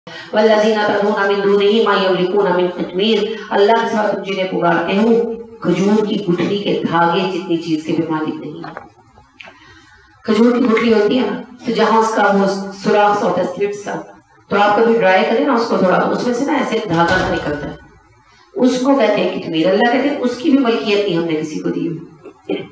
वल्लज़ीना तदऊना मिन दूनिही मा यमलिकूना मिन क़ित्मीर, अल्लाह के साथ तुम जिन्हें पुकारते हो खजूर की गुठली के धागे जितनी चीज के भी मालिक नहीं है। खजूर की गुठली होती है ना, तो जहां उसका वो सुराख सा होता है, स्लिट सा, तो आप कभी ड्राई करें ना उसको थोड़ा, तो उसमें से ना ऐसे धागा सा निकलता है, उसको कहते हैं कितमीर। अल्लाह कहते हैं उसकी भी मलकियत नहीं हमने किसी को दी हुई।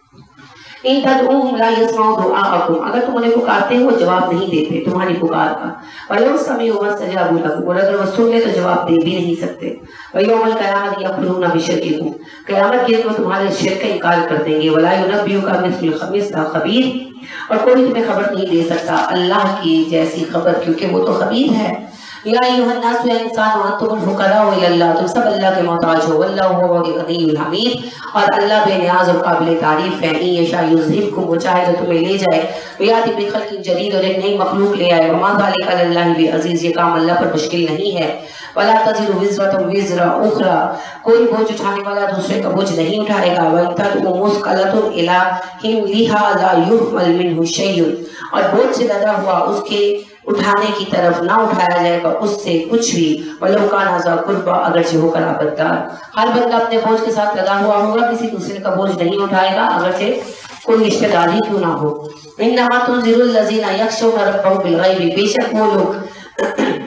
इन तदऊहुम ला यस्माउ दुआअकुम, अगर तुम उन्हें पुकारते हो वो जवाब नहीं देते तुम्हारी पुकार का। वलौ समिउ मस्तजाबू लकुम, और अगर वो सुन ले तो जवाब दे भी नहीं सकते। वयौमल क़यामत यखफुरूना बिशिर्किकुम, क़यामत के दिन वो तुम्हारे शिर्क का इनकार कर देंगे। वला युनब्बिउका मिस्लु खबीर, और कोई तुम्हें खबर नहीं दे सकता अल्लाह की जैसी खबर, क्योंकि वो तो खबीर है। या अय्युहन्नास, या इंसान, अंतुमुल फुक़राउ इलल्लाह, तुम सब अल्लाह के मोहताज हो। वल्लाहु हुवल गनियुल हमीद, और अल्लाह बेनियाज और काबिल तारीफ है। इन यशा युज़हिबकुम, वो चाहे तो तुम्हें ले जाए, वयाति बिखल्किन जदीद, और एक नई मखलूक ले आए। वमा ज़ालिका अलल्लाहि बिअज़ीज़, ये काम अल्लाह पर मुश्किल नहीं है। वला तज़िरु विज़रतुन विज़रा उख़रा, कोई बोझ उठाने वाला दूसरे का बोझ नहीं उठाएगा। व तदउ मुस्क़लतुन इला हिमलिहा ला युहमल मिन्हु शैउन, और बोझ से लदा हुआ उसके उठाने की तरफ ना उठाया जाएगा उससे कुछ भी। वलो काना ज़ा कुर्बा, अगर से होकर आबददार। हर बंदा अपने बोझ के साथ लगा हुआ होगा, किसी दूसरे का बोझ नहीं उठाएगा, अगर से कोई रिश्तेदार ही क्यों ना हो। इन्नमा तुनज़िरुल लज़ीना यख़शौना रब्बहुम बिल ग़ैबि, बेशक वो लोग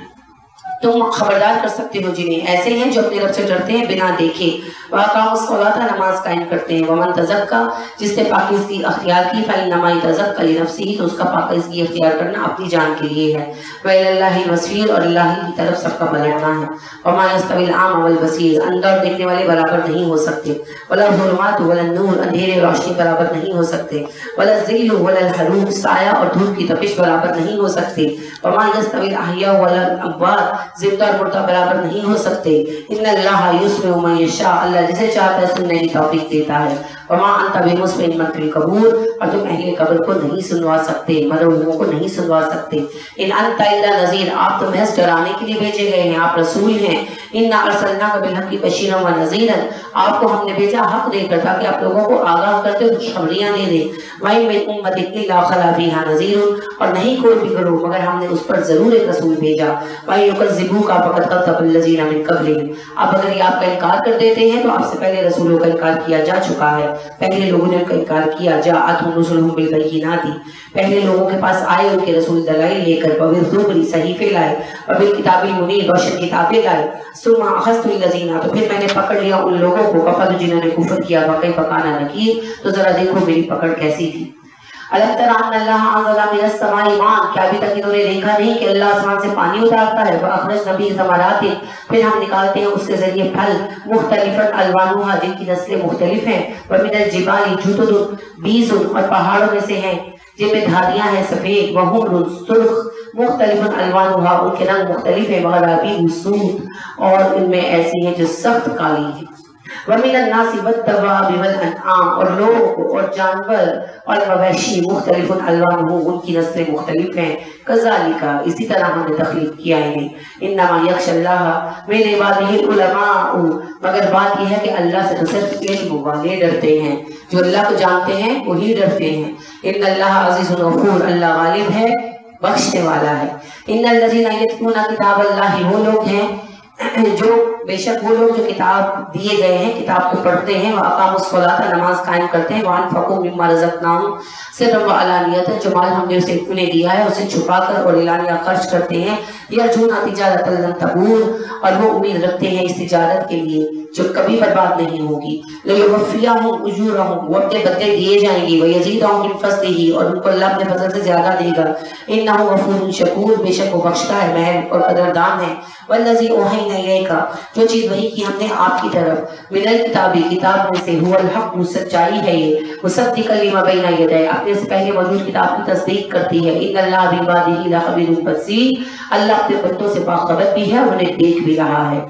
तुम खबरदार कर सकते हो जिन्हें ऐसे हैं जो अपने रब से डरते हैं बिना देखे। वअक़ामुस्सलाता, नमाज कायम करते हैं। वमन तज़क्का, जिसने पाकीज़गी अख्तियार की, फ़इन्नमा यतज़क्का लिनफ़्सिही, तो उसका पाकीज़गी अख्तियार करना अपनी जान के लिए है। व इलल्लाहिल मसीर, और अल्लाह की तरफ सबका पलटना है। वमा यस्तविल आम वल बसीर, अंदर देखने वाले बराबर नहीं हो सकते। वला ज़ुलुमात वलन नूर, अंधेरे रोशनी बराबर नहीं हो सकते। वला ज़िल्लु वलल हरूर, साया और धूप की तपिश बराबर नहीं हो सकते। वमा यस्तविल अहया वलल अमवात, जिंदा और मुर्दा बराबर नहीं हो सकते। इन्नल्लाह युस्मिउ मन यशा, अल्लाह जिसे चाहता है सुनने की तौफीक देता है। वमा अंता बिमुस्मिन मन फिल कबूर, और तुम अहले कब्र को नहीं सुनवा सकते, मरे हुओं को नहीं सुनवा सकते। इन अंता इल्ला नज़ीर, आप तो महज डराने के लिए भेजे गए हैं, आप रसूल हैं। इन्ना अरसलनाका बिल-हक़्क़ि बशीरन व नज़ीरन, आपको हमने भेजा हक देकर ताकि आप लोगों को आगाह करते खुशखबरियां दे दें। वहीं मिन उम्मतिन इल्ला खला फीहा नज़ीरुन, और नहीं कोई भी गिरोह मगर हमने उस पर जरूर एक रसूल भेजा। वहीं युकज़्ज़िबूका फ़क़द कज़्ज़बल लज़ीना मिन क़ब्लिहिम, अब अगर ये आपका इनकार कर देते हैं तो आपसे पहले रसूलों का इनकार किया जा चुका है। पहले लोगों ने उनका इनकार किया। जाअतहुम रुसुलुहुम बिल बय्यिनाति, पहले लोगों के पास आए उनके रसूल दलाइल लेकर। वबिज़्ज़ुबुरी, सहीफे लाए। वबिल किताबिल मुनीर, रोशन किताबें लाए। सुम्मा अख़ज़्तुल लज़ीना, तो फिर मैंने पकड़ लिया उन लोगों को, कफ़रु, जिन्होंने कुफ्र किया। फकैफ़ काना नकीर, तो जरा देखो मेरी पकड़ कैसी थी। अलम तरा अन्नल्लाह अंज़ला मिनस समाई माअन, क्या अभी तक इन्होंने देखा नहीं कि अल्लाह आसमान से पानी उतारता है। फ़अख़रजना बिही समरातिन, फिर हम निकालते हैं उसके जरिए फल। मुख्तलिफ़न अलवानुहा, जिनकी नस्लें मुख्तलिफ हैं। व मिनल जिबाली जुदुदुन बीज़ुन, और पहाड़ों में से हैं जिनमें धारियां हैं सफेद। व हुम्रुन सुर्ख़ मुख्तलिफ़न अलवानुहा, उनके रंग मुख्तलिफ है। वग़राबीबु सूद, और इनमें ऐसी हैं जो सख्त काली हैं। वमिनन नासी वद्दवाबि वल अनआम, और लोग और जानवर और मवेशी मुख्तलिफ़ुन अलवानुहु, उनकी नस्लें मुख्तलिफ हैं। कज़ालिका, इसी तरह हमने तख्लीक किया इन्हें। इन्नमा यख़शल्लाह मिन इबादिहिल उलमाउ, मगर बात यह है कि अल्लाह से तो सिर्फ इल्म वाले डरते हैं, जो अल्लाह को जानते हैं वही डरते हैं। इन्नल्लाह अज़ीज़ुन गफ़ूर, अल्लाह गालिब है बख्शने वाला है। इन्नल लज़ीना यत्लूना किताबल्लाहि, वो लोग हैं जो बेशक वो लोग जो किताब दिए गए हैं किताब को पढ़ते हैं। व अक़ामुस्सलाता, नमाज कायम करते हैं। व अनफ़क़ू मिम्मा रज़क़नाहुम सिर्रन व अलानियतन, जो माल हमने उन्हें दिया है उसे छुपाकर और एलानिया खर्च करते हैं। यरजूना तिजारतन लन तबूर, और वो उम्मीद रखते हैं इस तिजारत के लिए जो कभी बर्बाद नहीं होगी। लियुवफ़्फ़ियहुम उजूरहुम, वो अपने बदले दिए जाएंगे। व यज़ीदहुम मिन फ़ज़लिही, और उनको अल्लाह अपने फजल से ज्यादा देगा। इन्नहु गफ़ूरुन शकूर, बेशक वो बख्शता है, महब और कदरदान है। वल्लज़ी औहयना इलैका, जो चीज़ वही की हमने आपकी तरफ। मिनल किताबी, किताब में से। हुवल हक़, सच्चाई है ये। मुसद्दिक़न लिमा बैना यदैहि, अपने से पहले मौजूद किताब की तस्दीक करती है। इन्नल्लाह बिइबादिही लख़बीरुन बसीर, अल्लाह अपने बंदों से बाखबर भी है, उन्हें देख भी रहा है।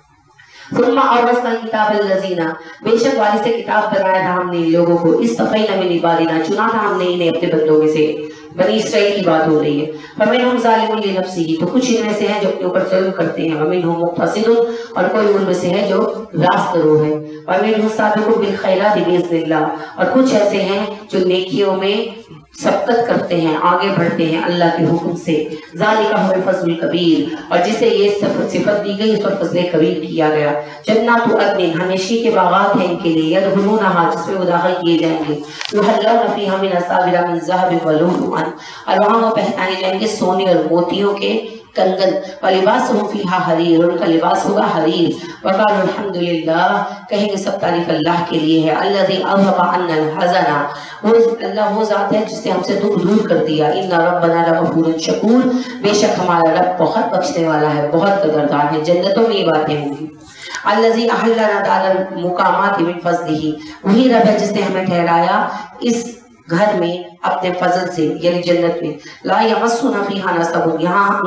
सुम्मा औरसना किताबल लज़ीना, बेशक वारिस से किताब बनाया था हमने इन लोगों को। इस्तफ़ैना मिन इबादिना, चुना था हमने इन्हें अपने बंदों में से। बनी इसराइल की बात हो रही है। फमिनहुम ज़ालिमुन लिनफ़्सिही, तो कुछ इनमें से हैं जो अपने ऊपर जुल्म करते हैं। वमिनहुम मुक़्तसिदुन, और कोई उनमें से है जो रास्तरो है। वमिनहुम साबिक़ुन बिल खैराति बिइज़्निल्लाह, और कुछ ऐसे हैं जो नेकियों में सबकत करते हैं, आगे बढ़ते हैं अल्लाह के हुक्म से। ज़ालिका हुवल फज़्लुल कबीर, और जिसे ये सिफत दी गई उस पर फज़्ल कबीर किया गया। जन्नातु अदन, हमेशा के बागात हैं इनके लिए, यदखुलूनहा, जिसमें वो दाखिल किए जाएंगे। युहल्लौना फ़ीहा मिन असाविर मिन ज़हब व लुअलुअन, और वहाँ वो पहनाए जाएंगे सोने और मोतियों के कंगन। व लिबासुहुम फ़ीहा हरीर, उनका लिबास होगा हरीर। वक़ालू अल्हम्दुलिल्लाह, कहेंगे सब तारीफ अल्लाह के लिए है। अल्लज़ी अज़हबा अन्नल हज़ना, वो अल्लाह वो ज़ात है जिसने हमसे दुख दूर कर दिया। इन्ना रब्बना लग़फ़ूरुन शकूर, बेशक हमारा रब बहुत बख्शने वाला है, बहुत कदरदान है। जन्नतों में ये बातें होंगी। अल्लज़ी अहल्लना दारल मुक़ामाति मिन फ़ज़लिही, वही रब है जिसने हमें ठहराया इस घर में अपने फजल से, यानी जन्नत में। ला यमस्सुना फ़ीहा नसब,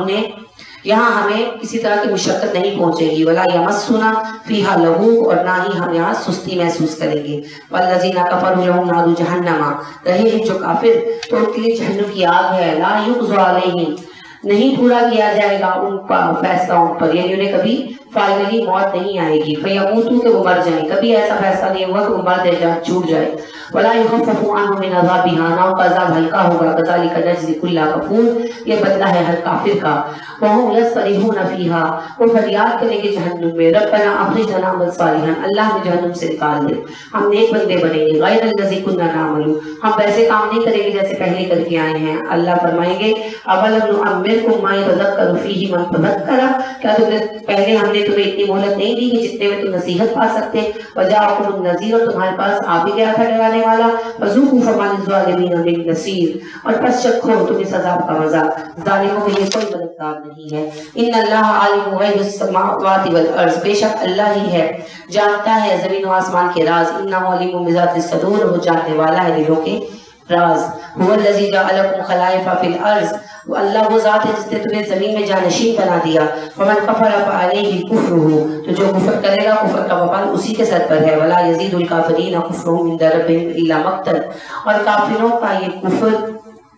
यहाँ हमें किसी तरह की मुशक्कत नहीं पहुंचेगी। वला यमस्सुना फ़ीहा लगूब, और ना ही हम यहाँ सुस्ती महसूस करेंगे। वल्लज़ीना कफ़रू लहुम नारु जहन्नमा, रहे हैं जो काफिर तो उनके लिए जहन्नम की आग है। ला युक़ज़ा अलैहिम, नहीं पूरा किया जाएगा उनका फैसला उन पर, यानी उन्हें कभी फाइनली मौत नहीं आएगी। फ़यमूतू, के वो मर जाए, कभी ऐसा फैसला नहीं हुआ कि वो मर जाए, छूट जाए। वला युख़फ़फ़ु अन्हुम मिन अज़ाबिहा, ना उनका अज़ाब हल्का होगा। कज़ालिका नजज़ी कुल्ला कफूर, ये बदला है हर काफिर का। वहुम यस्तरिहून फ़ीहा, वो फरियाद करेंगे जहन्नुम में, रब्बना अख़रिजना नअमल सालिहन, अल्लाह हमें जहन्नुम से निकाल दे, हम नेक बंदे बनेंगे। गैरल्लज़ी कुन्ना नअमलु, हम वैसे काम नहीं करेंगे जैसे पहले करके आए हैं। अल्लाह फरमाएंगे अवलम नुअम्मिरकुम मा यतज़क्करु फ़ीही मन तज़क्करा, क्या पहले हमने तुम्हें इतनी मोहलत नहीं दी कि जितने में तुम नसीहत पा सकते। वजाअकुमुन नज़ीर, और तुम्हारे पास आ भी गया था डराने वाला। फ़ज़ूक़ू फ़मा लिज़्ज़ालिमीन मिन नसीर, और बस चखो तुम इस अज़ाब का मज़ा, ज़ालिमों के लिए कोई मददगार नहीं है। इन्नल्लाह आलिमु ग़ैबिस समावाति वल अर्ज़, बेशक अल्लाह ही है जानता है ज़मीन और आसमान के राज। इन्नहु अलीमुम बिज़ातिस सदूर, वो जानने वाला है दिलों के राज। हुवल्लज़ी जअलकुम खलाइफ़ा फ़िल अर्ज़, अल्लाह वो ज़ात है जिसने तुम्हें ज़मीन में जानशीन बना दिया। फमन कफ़र फ़अलैहि कुफ़्रुहु, तो जो कुफ़र करेगा कुफ़र का वबाल उसी के सर पर है। वला यज़ीदुल काफ़िरीन कुफ़्रुहुम इंद रब्बिहिम इल्ला मक़तन, और काफिरों का ये कुफ़र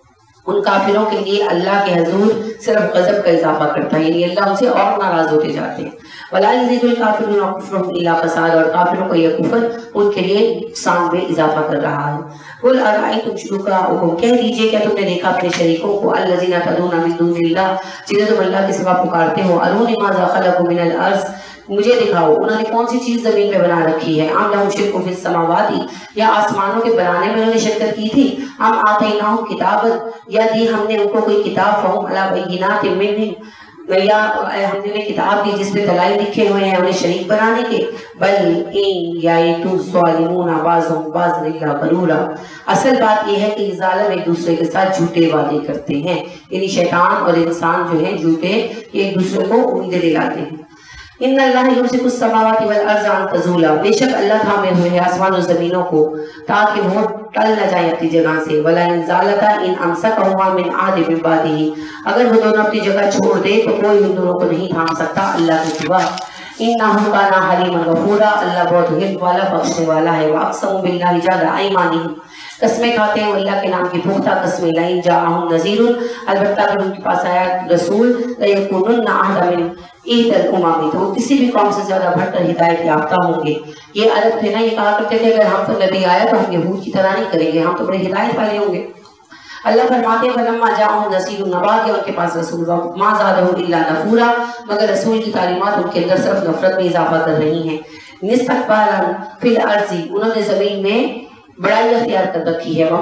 उन काफिरों के लिए अल्लाह के हजूर सिर्फ गजब का इजाफा करता है, यानी अल्लाह उनसे और नाराज होते जाते हैं। वला यज़ीदुल काफ़िरीन कुफ़्रुहुम इल्ला फ़साद, और काफिरों को यह कुफ़र उनके लिए नुकसान में इजाफा कर रहा है। कुल अरअयतुम शुरकाअकुम, कह दीजिए क्या तुमने देखा अपने शरीकों को, अल्लज़ीना तदूना मिन दूनिल्लाह, जिन्हें तुम अल्लाह के सिवा पुकारते हो। अरूनी माज़ा ख़लक़ू मिनल अर्ज़, मुझे दिखाओ उन्होंने कौन सी चीज जमीन में बना रखी है। अम लहुम शिरकुन फिस समावाति, या आसमानों के बनाने में उन्होंने शिरकत की थी। हम आतैनाहुम किताबन, या दी हमने उनको कोई किताब, फहुम अला बय्यिनातिन मिन्हु, या हमने उन्हें किताब दी जिसमें दलाइल लिखे हुए हैं उन्हें शरीक बनाने के। बल इन याइतु ज़ालिमूना बाज़ुहुम बाज़न इल्ला गरूरा, असल बात यह है कि ज़ालिम एक दूसरे के साथ झूठे वादे करते हैं, यानी शैतान और इंसान जो है झूठे एक दूसरे को उम्मीदें दिलाते हैं। इन्नल्लाह युमसिकुस समावाति वल अर्ज़ अन तज़ूला, बेशक अल्लाह थामे हुए है आसमान और जमीनों को ताकि वो टल न जाए अपनी जगह से। वला इन ज़ालता इन अमसकहुमा मिन आदि मिन बादिही, अगर वो दोनों अपनी जगह छोड़ दे तो कोई उन दोनों को नहीं थाम सकता अल्लाह के सिवा। इन्नहु काना हलीमन गफूरा, अल्लाह बहुत हिल्म वाला बख्शने वाला है। वअक़समू बिल्लाहि जहदा ऐमानिहिम, कसमें खाते हैं अल्लाह के नाम की पुख्ता कसमें। लाइन जाअहुम नज़ीरुन, अलबत्ता अगर उनके पास आया रसूल, लयकुनुन्ना अहदा मिन ईदल उमामी, तो किसी भी कौम से ज्यादा बढ़कर हिदायत याफ्ता होंगे। ये अरब थे ना, ये कहा करते थे अगर हम पर नबी आया तो हम यहूद की तरह नहीं करेंगे, हम तो बड़े हिदायत वाले होंगे। अल्लाह फरमाते हैं फलम्मा जाअहुम नसीरुन, नबा के उनके पास रसूल, मा ज़ादहुम इल्ला नफूरा, मगर रसूल की तालीमात उनके अंदर सिर्फ नफरत में इजाफा कर रही हैं। निस्तकबारन फिल अर्ज़ी, उन्होंने जमीन में बड़ाई अख्तियार कर रखी है।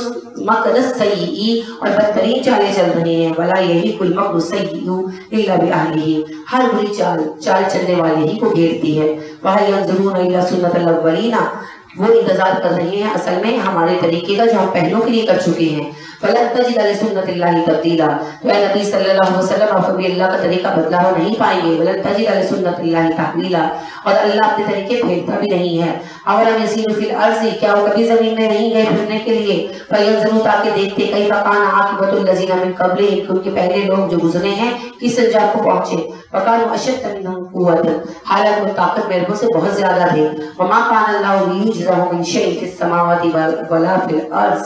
मकरस सय्यी, और बदतरीन चालें चल रही हैं। वला यही कुल मकरुस सय्यु इल्ला बिअहलिही, हर बुरी चाल चलने वाले ही को घेरती है। वहल यंजुरून इल्ला सुन्नतल अव्वलीना, वो इंतजार कर रहे हैं असल में हमारे तरीके का जो हम पहलों के लिए कर चुके हैं। फलन तजिद लिसुन्नतिल्लाहि तब्दीला, तो ऐ नबी सल्लल्लाहु अलैहि वसल्लम आप कभी अल्लाह का तरीका बदला हो नहीं पाएंगे। वलन तजिद लिसुन्नतिल्लाहि तहवीला, और अल्लाह अपने तरीके फेरता भी नहीं है। अवलम यसीरू फिल अर्ज़ि, क्या वो कभी जमीन में नहीं गए फिरने के लिए। फयंजुरू, ताकि देखते कैफ़ कान आक़िबतुल लज़ीना मिन क़ब्लिहिम, उनके पहले लोग जो गुजरे हैं किस अंजाम को पहुंचे। वकानु अशद्द मिनहुम क़ुव्वतन, हालांकि वो ताकत मेरे से बहुत ज्यादा थे। वमा कान अल्लाहु लियुज़िरहु मिन शैइन फिस समावाति वला फिल अर्ज़,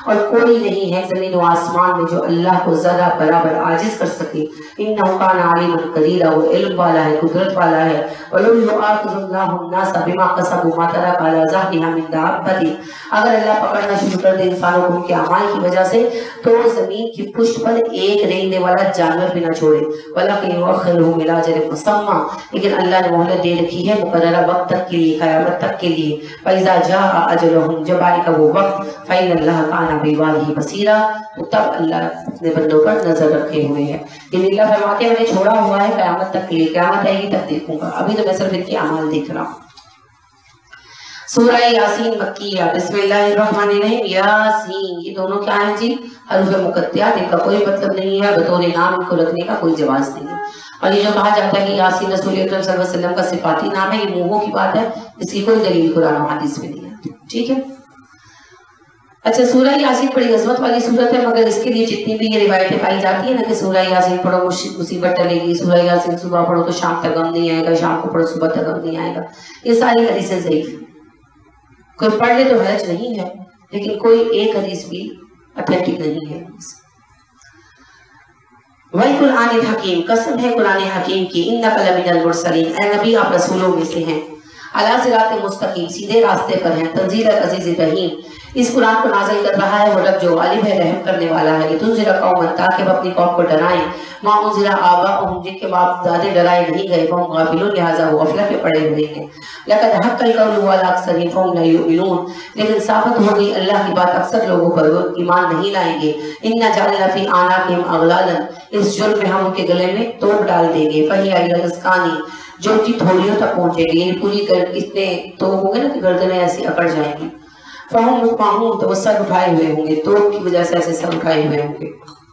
اور کوئی نہیں ہے زمین و آسمان میں جو اللہ کو ذرا برابر عاجز کر سکے۔ انہ کان علیما قدیرا، وہ علم والا ہے، قدرت والا ہے۔ ولو یؤاخذ اللہ الناس بما کسبوا ما ترک علی ظہرها من دابۃ، اگر اللہ پکڑنا شروع کر دے انسانوں کو ان کے اعمال کی وجہ سے تو وہ زمین کی پشت پر ایک رینگنے والا جانور بھی نہ چھوڑے۔ ولکن یؤخرهم الی اجل مسمى، لیکن اللہ نے مہلت دے رکھی ہے مقررہ وقت تک کے لیے، قیامت تک کے لیے۔ فاذا جاء اجلهم، جب آئے گا وہ وقت، فإن اللہ کان بعباده بصیرا، تو تب اللہ اپنے بندوں پر نظر رکھے ہوئے ہے۔ یعنی اللہ فرماتے ہیں میں نے چھوڑا ہوا ہے قیامت تک کے لیے، قیامت آئے گی تب دیکھوں گا، ابھی تو میں صرف ان کے اعمال دیکھ رہا ہوں۔ سورہ یاسین مکیہ، بسم اللہ الرحمن الرحیم۔ یاسین، یہ دونوں کیا ہیں جی؟ حروف مقطعات، ان کا کوئی مطلب نہیں ہے، بطور نام ان کو رکھنے کا کوئی جواز نہیں ہے۔ اور یہ جو کہا جاتا ہے کہ یاسین رسول اکرم صلی اللہ علیہ وسلم کا صفاتی نام ہے، یہ موہوں کی بات ہے، اس کی کوئی دلیل قرآن و حدیث میں نہیں ہے، ٹھیک ہے۔ اچھا، سورہ یاسین بڑی عظمت والی سورت ہے، مگر اس کے لیے جتنی بھی یہ روایتیں پائی جاتی ہیں نا کہ سورہ یاسین پڑھو مصیبت ٹلے گی، سورہ یاسین صبح پڑھو تو شام تک غم نہیں آئے گا، شام کو پڑھو صبح تک غم نہیں آئے گا، یہ ساری حدیثیں ضعیف ہیں۔ کوئی پڑھ لے تو حرج نہیں ہے، لیکن کوئی ایک حدیث بھی اتھینٹک نہیں ہے۔ وَالْقُرْآنِ الْحَكِيمِ، قسم ہے قرآن حکیم کی، اِنَّكَ لَمِنَ الْمُرْسَلِينَ، اے نبی آپ رسولوں میں سے ہیں، عَلَىٰ صِرَاطٍ مُسْتَقِيمٍ، سیدھے راستے پر ہیں، تنزیل العزیز الرحیم، اس قرآن کو نازل کر رہا ہے وہ رب جو غالب ہے، رحم کرنے والا ہے۔ لِتُنذِرَ قَوْمًا، تاکہ وہ اپنی قوم کو ڈرائیں، مَا أُنذِرَ آبَاؤُهُم، جن کے باپ دادے ڈرائے نہیں گئے، فَهُمْ غَافِلُونَ، لہٰذا وہ غفلت میں پڑے ہوئے ہیں۔ لَقَدْ حَقَّ الْقَوْلُ عَلَىٰ أَكْثَرِهِمْ فَهُمْ لَا يُؤْمِنُونَ، لیکن ثابت ہو گئی اللہ کی بات اکثر لوگوں پر، وہ ایمان نہیں لائیں گے۔ إِنَّا جَعَلْنَا فِي أَعْنَاقِهِمْ أَغْلَالًا، اس جرم میں ہم ان کے گلے میں توپ ڈال دیں گے، فَهِيَ إِلَى الْأَذْقَانِ، جو ان کی تھوڑیوں تک پہنچے گی، یعنی پوری اتنے توپ ہوں گے نا کہ گردنیں ایسی اکڑ جائیں گی۔ فَهُمْ مُقْمَحُونَ، تو وہ سر اٹھائے ہوئے ہوں گے، توپ کی وجہ سے ایسے سر اٹھائے ہوئے ہوں گے۔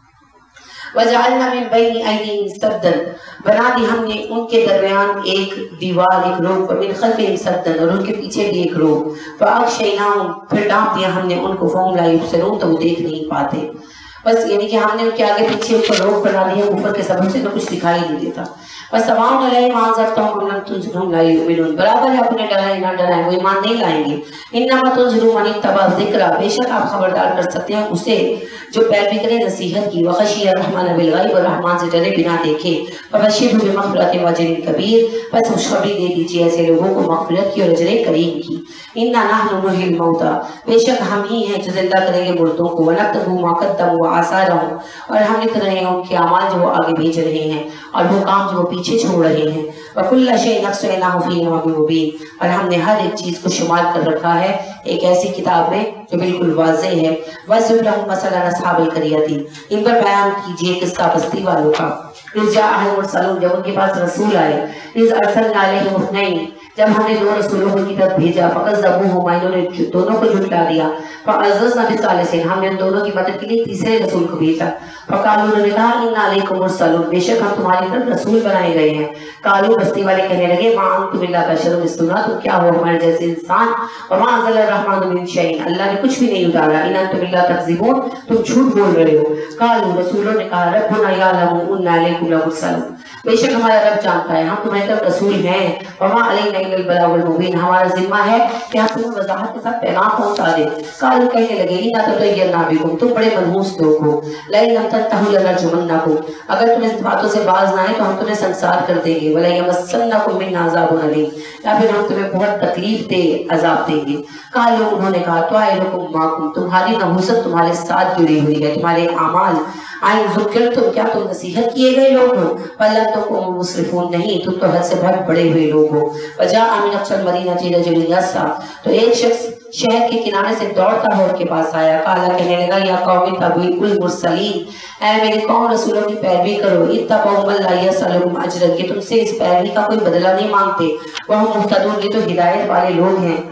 وَجَعَلْنَا مِن بَيْنِ أَيْدِيهِمْ سَدًّا، بنا دی ہم نے ان کے درمیان ایک دیوار، ایک روک، وَمِن خَلْفِهِمْ سَدًّا، اور ان کے پیچھے بھی ایک روک، فَأَغْشَيْنَاهُمْ، پھر ڈانپ دیا ہم نے ان کو، فَهُمْ لَا يُبْصِرُونَ، تو وہ دیکھ نہیں پاتے۔ بس یعنی کہ ہم نے ان کے آگے پیچھے اوپر روک بنا دی ہے کفر کے سبب سے، تو کچھ دکھائی نہیں دیتا۔ وَسَوَاءٌ عَلَيْهِمْ أَنذَرْتَهُمْ أَمْ لَمْ تُنذِرْهُمْ لَا يُؤْمِنُونَ، برابر ہے اپنے ڈرائیں نہ ڈرائیں، وہ ایمان نہیں لائیں گے۔ إِنَّمَا تُنذِرُ مَنِ اتَّبَعَ الذِّكْرَ، بے شک آپ خبردار کر سکتے ہیں اسے جو پیروی کرے نصیحت کی، وَخَشِیَ الرَّحْمَنَ بِالْغَیْبِ، اور رحمان سے ڈرے بنا دیکھے، فَبَشِّرْهُ بِمَغْفِرَةٍ وَأَجْرٍ كَبِيرٍ، بس خوشخبری دے دیجیے ایسے لوگوں کو مغفرت کی اور اجر کریم کی۔ إِنَّا نَحْنُ نُحْيِي الْمَوْتَىٰ، بے شک ہم ہی ہیں جو زندہ کریں گے مردوں کو، وَنَكْتُبُ مَا قَدَّمُوا وَآثَارَهُمْ، اور ہم لکھ رہے ہیں ان کے اعمال جو وہ آگے بھیج رہے ہیں اور وہ کام جو وہ پیچھے چھوڑ رہے ہیں۔ وَكُلَّ شَيْءٍ أَحْصَيْنَاهُ فِي إِمَامٍ مُبِينٍ، اور ہم نے ہر ایک چیز کو شمار کر رکھا ہے ایک ایسی کتاب میں جو بالکل واضح ہے۔ وَاضْرِب لَهُم مَثَلًا أَصْحَابَ الْقَرْيَةِ، ان پر بیان کیجیے قصہ بستی والوں کا۔ إِذْ جَاءَهُمُ الْمُرْسَلُونَ، جب ان کے پاس رسول آئے، إِذْ أَرْسَلْنَا عَلَيْهِمُ اثْنَيْنِ، جب ہم نے دو رسولوں کو کی طرف بھیجا، فَكَذَّبُوهُمَا، انہوں نے دونوں کو جھٹلا دیا، فَعَزَّزْنَا بِالثَّالِثِ، ہم نے ان دونوں کی مدد کے لیے تیسرے رسول کو بھیجا، فَقَالُوا، انہوں نے کہا، إِنَّا عَلَيْكُمْ مُرْسَلُونَ، بے شک ہم تمہاری طرف رسول بنائے گئے ہیں۔ قالوا، بستی والے کہنے لگے، مَا أَنْتُمْ إِلَّا بَشَرٌ مِثْلُنَا، تو کیا ہو ہمارے جیسے انسان، وَمَا أَنزَلَ الرَّحْمَنُ مِنْ شَيْءٍ، اللہ نے کچھ بھی نہیں اتارا، إِنْ أَنْتُمْ إِلَّا تَكْذِبُونَ، تم جھوٹ بول رہے ہو۔ قالوا، رسولوں نے کہا، رَبُّنَا يَعْلَمُ إِنَّا عَلَيْكُمْ لَمُرْسَلُونَ، بے شک ہمارا رب جانتا ہے ہم تمہاری طرف رسول ہیں، وَمَا عَلَيْنَا إِلَّا الْبَلَاغُ الْمُبِينُ، ہمارا ذمہ ہے کہ ہم تمہیں وضاحت کے ساتھ پیغام پہنچا دیں۔ قالوا، کہنے لگے، إِنَّا تَطَيَّرْنَا بِكُمْ، تم بڑے منحوس لوگ ہو، لَئِن لَمْ تَنْتَهُوا لَنَرْجُمَنَّكُمْ، اگر تم اس باتوں سے باز نہ آئے تو ہم تمہیں سنسار کر دیں گے، وَلَيَمَسَّنَّكُم مِّنَّا عَذَابٌ أَلِيمٌ، یا پھر ہم تمہیں بہت تکلیف دے عذاب دیں گے۔ قالوا، انہوں نے کہا، طائرکم معکم، تمہاری نحوست تمہارے ساتھ جڑی ہوئی ہے، تمہارے اعمال، آئیں ذکرتم، کیا تم نصیحت کیے گئے لوگ ہو، فَلَنْتُمْ مُسْرِفُونَ، نہیں تم تو حد سے بہت بڑے ہوئے لوگ ہو۔ وَجَاءَ مِنْ أَقْصَى الْمَدِينَةِ رَجُلٌ يَسْعَىٰ، تو ایک شخص شہر کے کنارے سے دوڑتا ہو ان کے پاس آیا، قال، کہنے لگا، یا قوم اتبعوا المرسلین، اے میری قوم رسولوں کی پیروی کرو، اتبعوا من لا يسألكم اجرا، کہ تم سے اس پیروی کا کوئی بدلہ نہیں مانگتے، وہم مہتدون، یہ تو ہدایت والے لوگ ہیں۔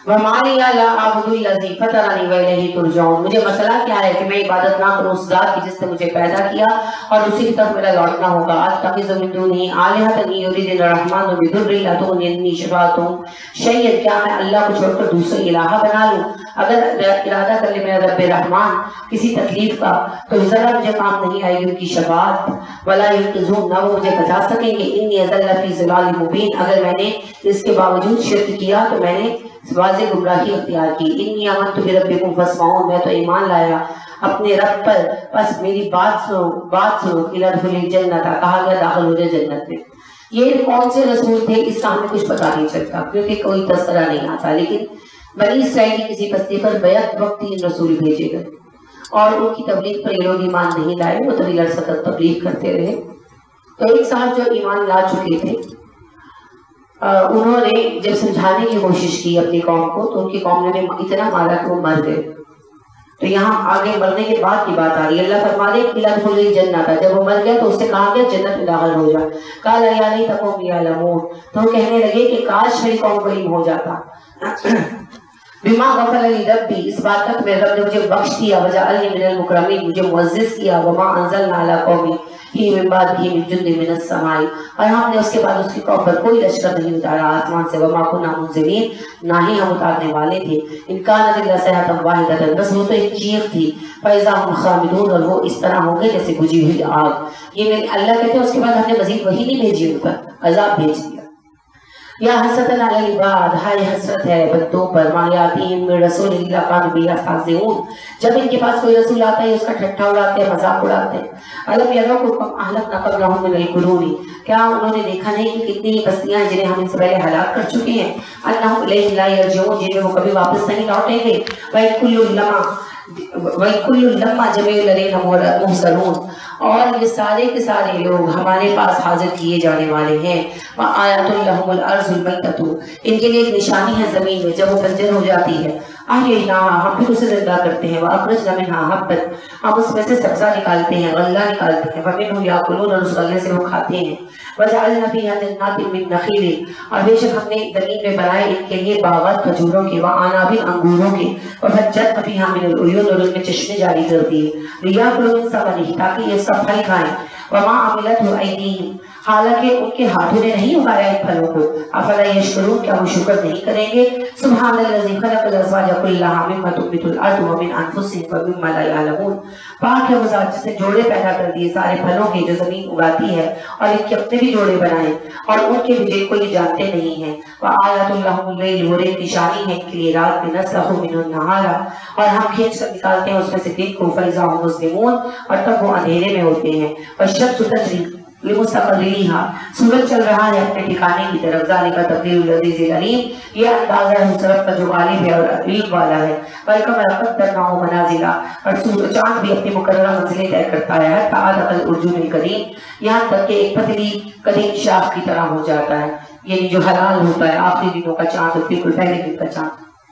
वमालिया ला अब्दुल लज़ी फतरनी व इलैहि तुरजाऊन, मुझे मसला क्या है कि मैं इबादत ना करूं उस ज़ात की जिसने मुझे पैदा किया और उसी की तरफ मेरा लौटना होगा। अत्तखिज़ु मिन दुनिही आलिहतन युरिदुर रहमानु बिदुर्रिन ला तुग़नी शफ़ाअतुहुम शैय्यन, क्या मैं अल्लाह को छोड़कर दूसरे इलाहा बना लूं? अगर इरादा कर ले मेरा रब रहमान किसी तकलीफ का तो जरा मुझे काम नहीं आएगी उनकी शफाअत। वला युक़िज़ून, ना वो मुझे बचा सकेंगे। इन्नी अज़ल्ला फ़ी ज़िलालिम मुबीन, अगर मैंने इसके बावजूद शिर्क किया तो मैंने वाज़ेह गुमराही अख्तियार की। इन्नी आमनतु बिरब्बिकुम फ़स्मऊन, मैं तो ईमान लाया अपने रब पर, बस मेरी बात सुनो। इलदखुलिल जन्नत, कहा गया दाखिल हो जाए जन्नत में। ये कौन से रसूल थे इसका हमें कुछ पता नहीं चलता क्योंकि कोई तस्करा नहीं आता, लेकिन बनी इस्राइल की किसी बस्ती पर बैत वक्त 3 रसूल भेजे गए और उनकी तबलीग पर ये लोग ईमान नहीं लाए, वो तभी लड़सकर तबलीग करते रहे। तो एक साहब जो ईमान ला चुके थे उन्होंने जब समझाने की कोशिश की अपनी कौम को तो उनकी कौम ने इतना मारा कि वो मर गए। तो यहाँ आगे मरने के बाद की बात आ रही है। अल्लाह फरमा दे इलदखुलिल जन्नत, जब वो मर गया तो उससे कहा गया जन्नत में दाखिल हो जा। काला या लैतकुम यअलमून, तो वो कहने लगे कि काश मेरी कौम को इल्म हो जाता। बिमा गफर अली रब्बी, इस बात का मेरे रब ने मुझे बख्श दिया। वजअलनी मिनल मुकरमीन, मुझे मुअज़्ज़िज़ किया। वमा अंज़लना अला कौमी ही मिन बादिही मिन जुंदिन मिनस समाई, और हमने उसके बाद उसकी कौम पर कोई लश्कर नहीं उतारा आसमान से। वमा कुन्ना मुनज़िलीन, ना ही हम उतारने वाले थे। इन कानत इल्ला सयहतन वाहिदतन, बस वो तो एक चीख थी। फ़इज़ा हुम खामिदून, और वो इस तरह होंगे जैसे बुझी हुई आग। ये मेरे अल्लाह कहते हैं उसके बाद हमने मज़ीद वही नहीं भेजी, उन पर अज़ाब भेज दिया। या हसरतन अलल इबाद, हाय हसरत है बंदों पर। मा यातीहिम मिन रसूलिन इल्ला कानू बिही यस्तहज़िऊन, जब इनके पास कोई रसूल आता है उसका ठट्ठा उड़ाते हैं, मजाक उड़ाते हैं। अलम यरौ कम अहलकना क़ब्लहुम मिनल क़ुरूनी, क्या उन्होंने देखा नहीं कि कितनी बस्तियां हैं जिन्हें हम इनसे पहले हलाक कर चुके हैं। अन्नहुम इलैहि ला यरजिऊन, जिनमें वो कभी वापस नहीं लौटेंगे। वकुल्लु लम्मा जमीउल लदीना मुहज़रून, और ये सारे के सारे लोग हमारे पास हाजिर किए जाने वाले हैं। आयातुल लहुमुल अर्ज़ुल मैततु, इनके लिए एक निशानी है ज़मीन में जब वो बंजर हो जाती है। हम फिर उसे जिंदा करते हैं। वअख़रजना मिन्हा हब्बत, हम उसमें से सब्ज़ा निकालते हैं, गल्ला निकालते हैं। फमिन्हु याकुलून, और उस गल्ले से वो खाते हैं। वजअलना फ़ीहा जन्नातिन मिन नख़ील, और बेशक हमने ज़मीन में बनाए इनके लिए बाग़ात खजूरों के, व अनाबिन अंगूरों के। वफ़ज्जरना फ़ीहा मिनल उयून, और उनमें चश्मे जारी कर दिए। लियाकुलू मिन समरिही, ताकि ये सब फल खाएं। वमा अमिलतहु अयदीहिम, हालांकि उनके हाथों ने नहीं उगाया इन फलों को। अफला यशकुरून, क्या वो शुक्र नहीं करेंगे। सुब्हानल्लज़ी खलक़ल अज़वाज कुल्लहा मिम्मा तुंबितुल अर्ज़ु व मिन अनफुसिहिम व मिम्मा ला यअलमून, पाक है वो ज़ात जिसने जोड़े पैदा कर दिए सारे फलों के जो जमीन उगाती है, और इनके अपने भी जोड़े बनाए और उनके भी जिनको ये जानते नहीं है। व आयातुल लहुमुल लैल, और एक निशानी है इनके लिए रात में, नस्लखु मिनहु नहारा, और हम खींच कर निकालते हैं उसमें से दिन को। फ़इज़ा हुम मुज़लिमून, और तब वो अंधेरे में होते हैं। वश्शम्सु तजरी लिमुस्तक़र्रिहा, सूरज चल रहा है अपने ठिकाने की तरफ। ज़ालिका तक़दीरुल अज़ीज़िल अलीम, ये अंदाज़ा है उस रब का जो गालिब है और अलीम वाला है। वल-क़मर क़द्दरनाहु मनाज़िला, और चाँद भी अपनी मुक़र्ररा मंज़िलें तय करता है। हत्ता अदल उर्जुनिल करीम, यहाँ तक कि एक पतली करीम शाख की तरह हो जाता है, यानी जो हलाल होता है आखिरी दिनों का चाँद, बिल्कुल पहले दिन का चाँद।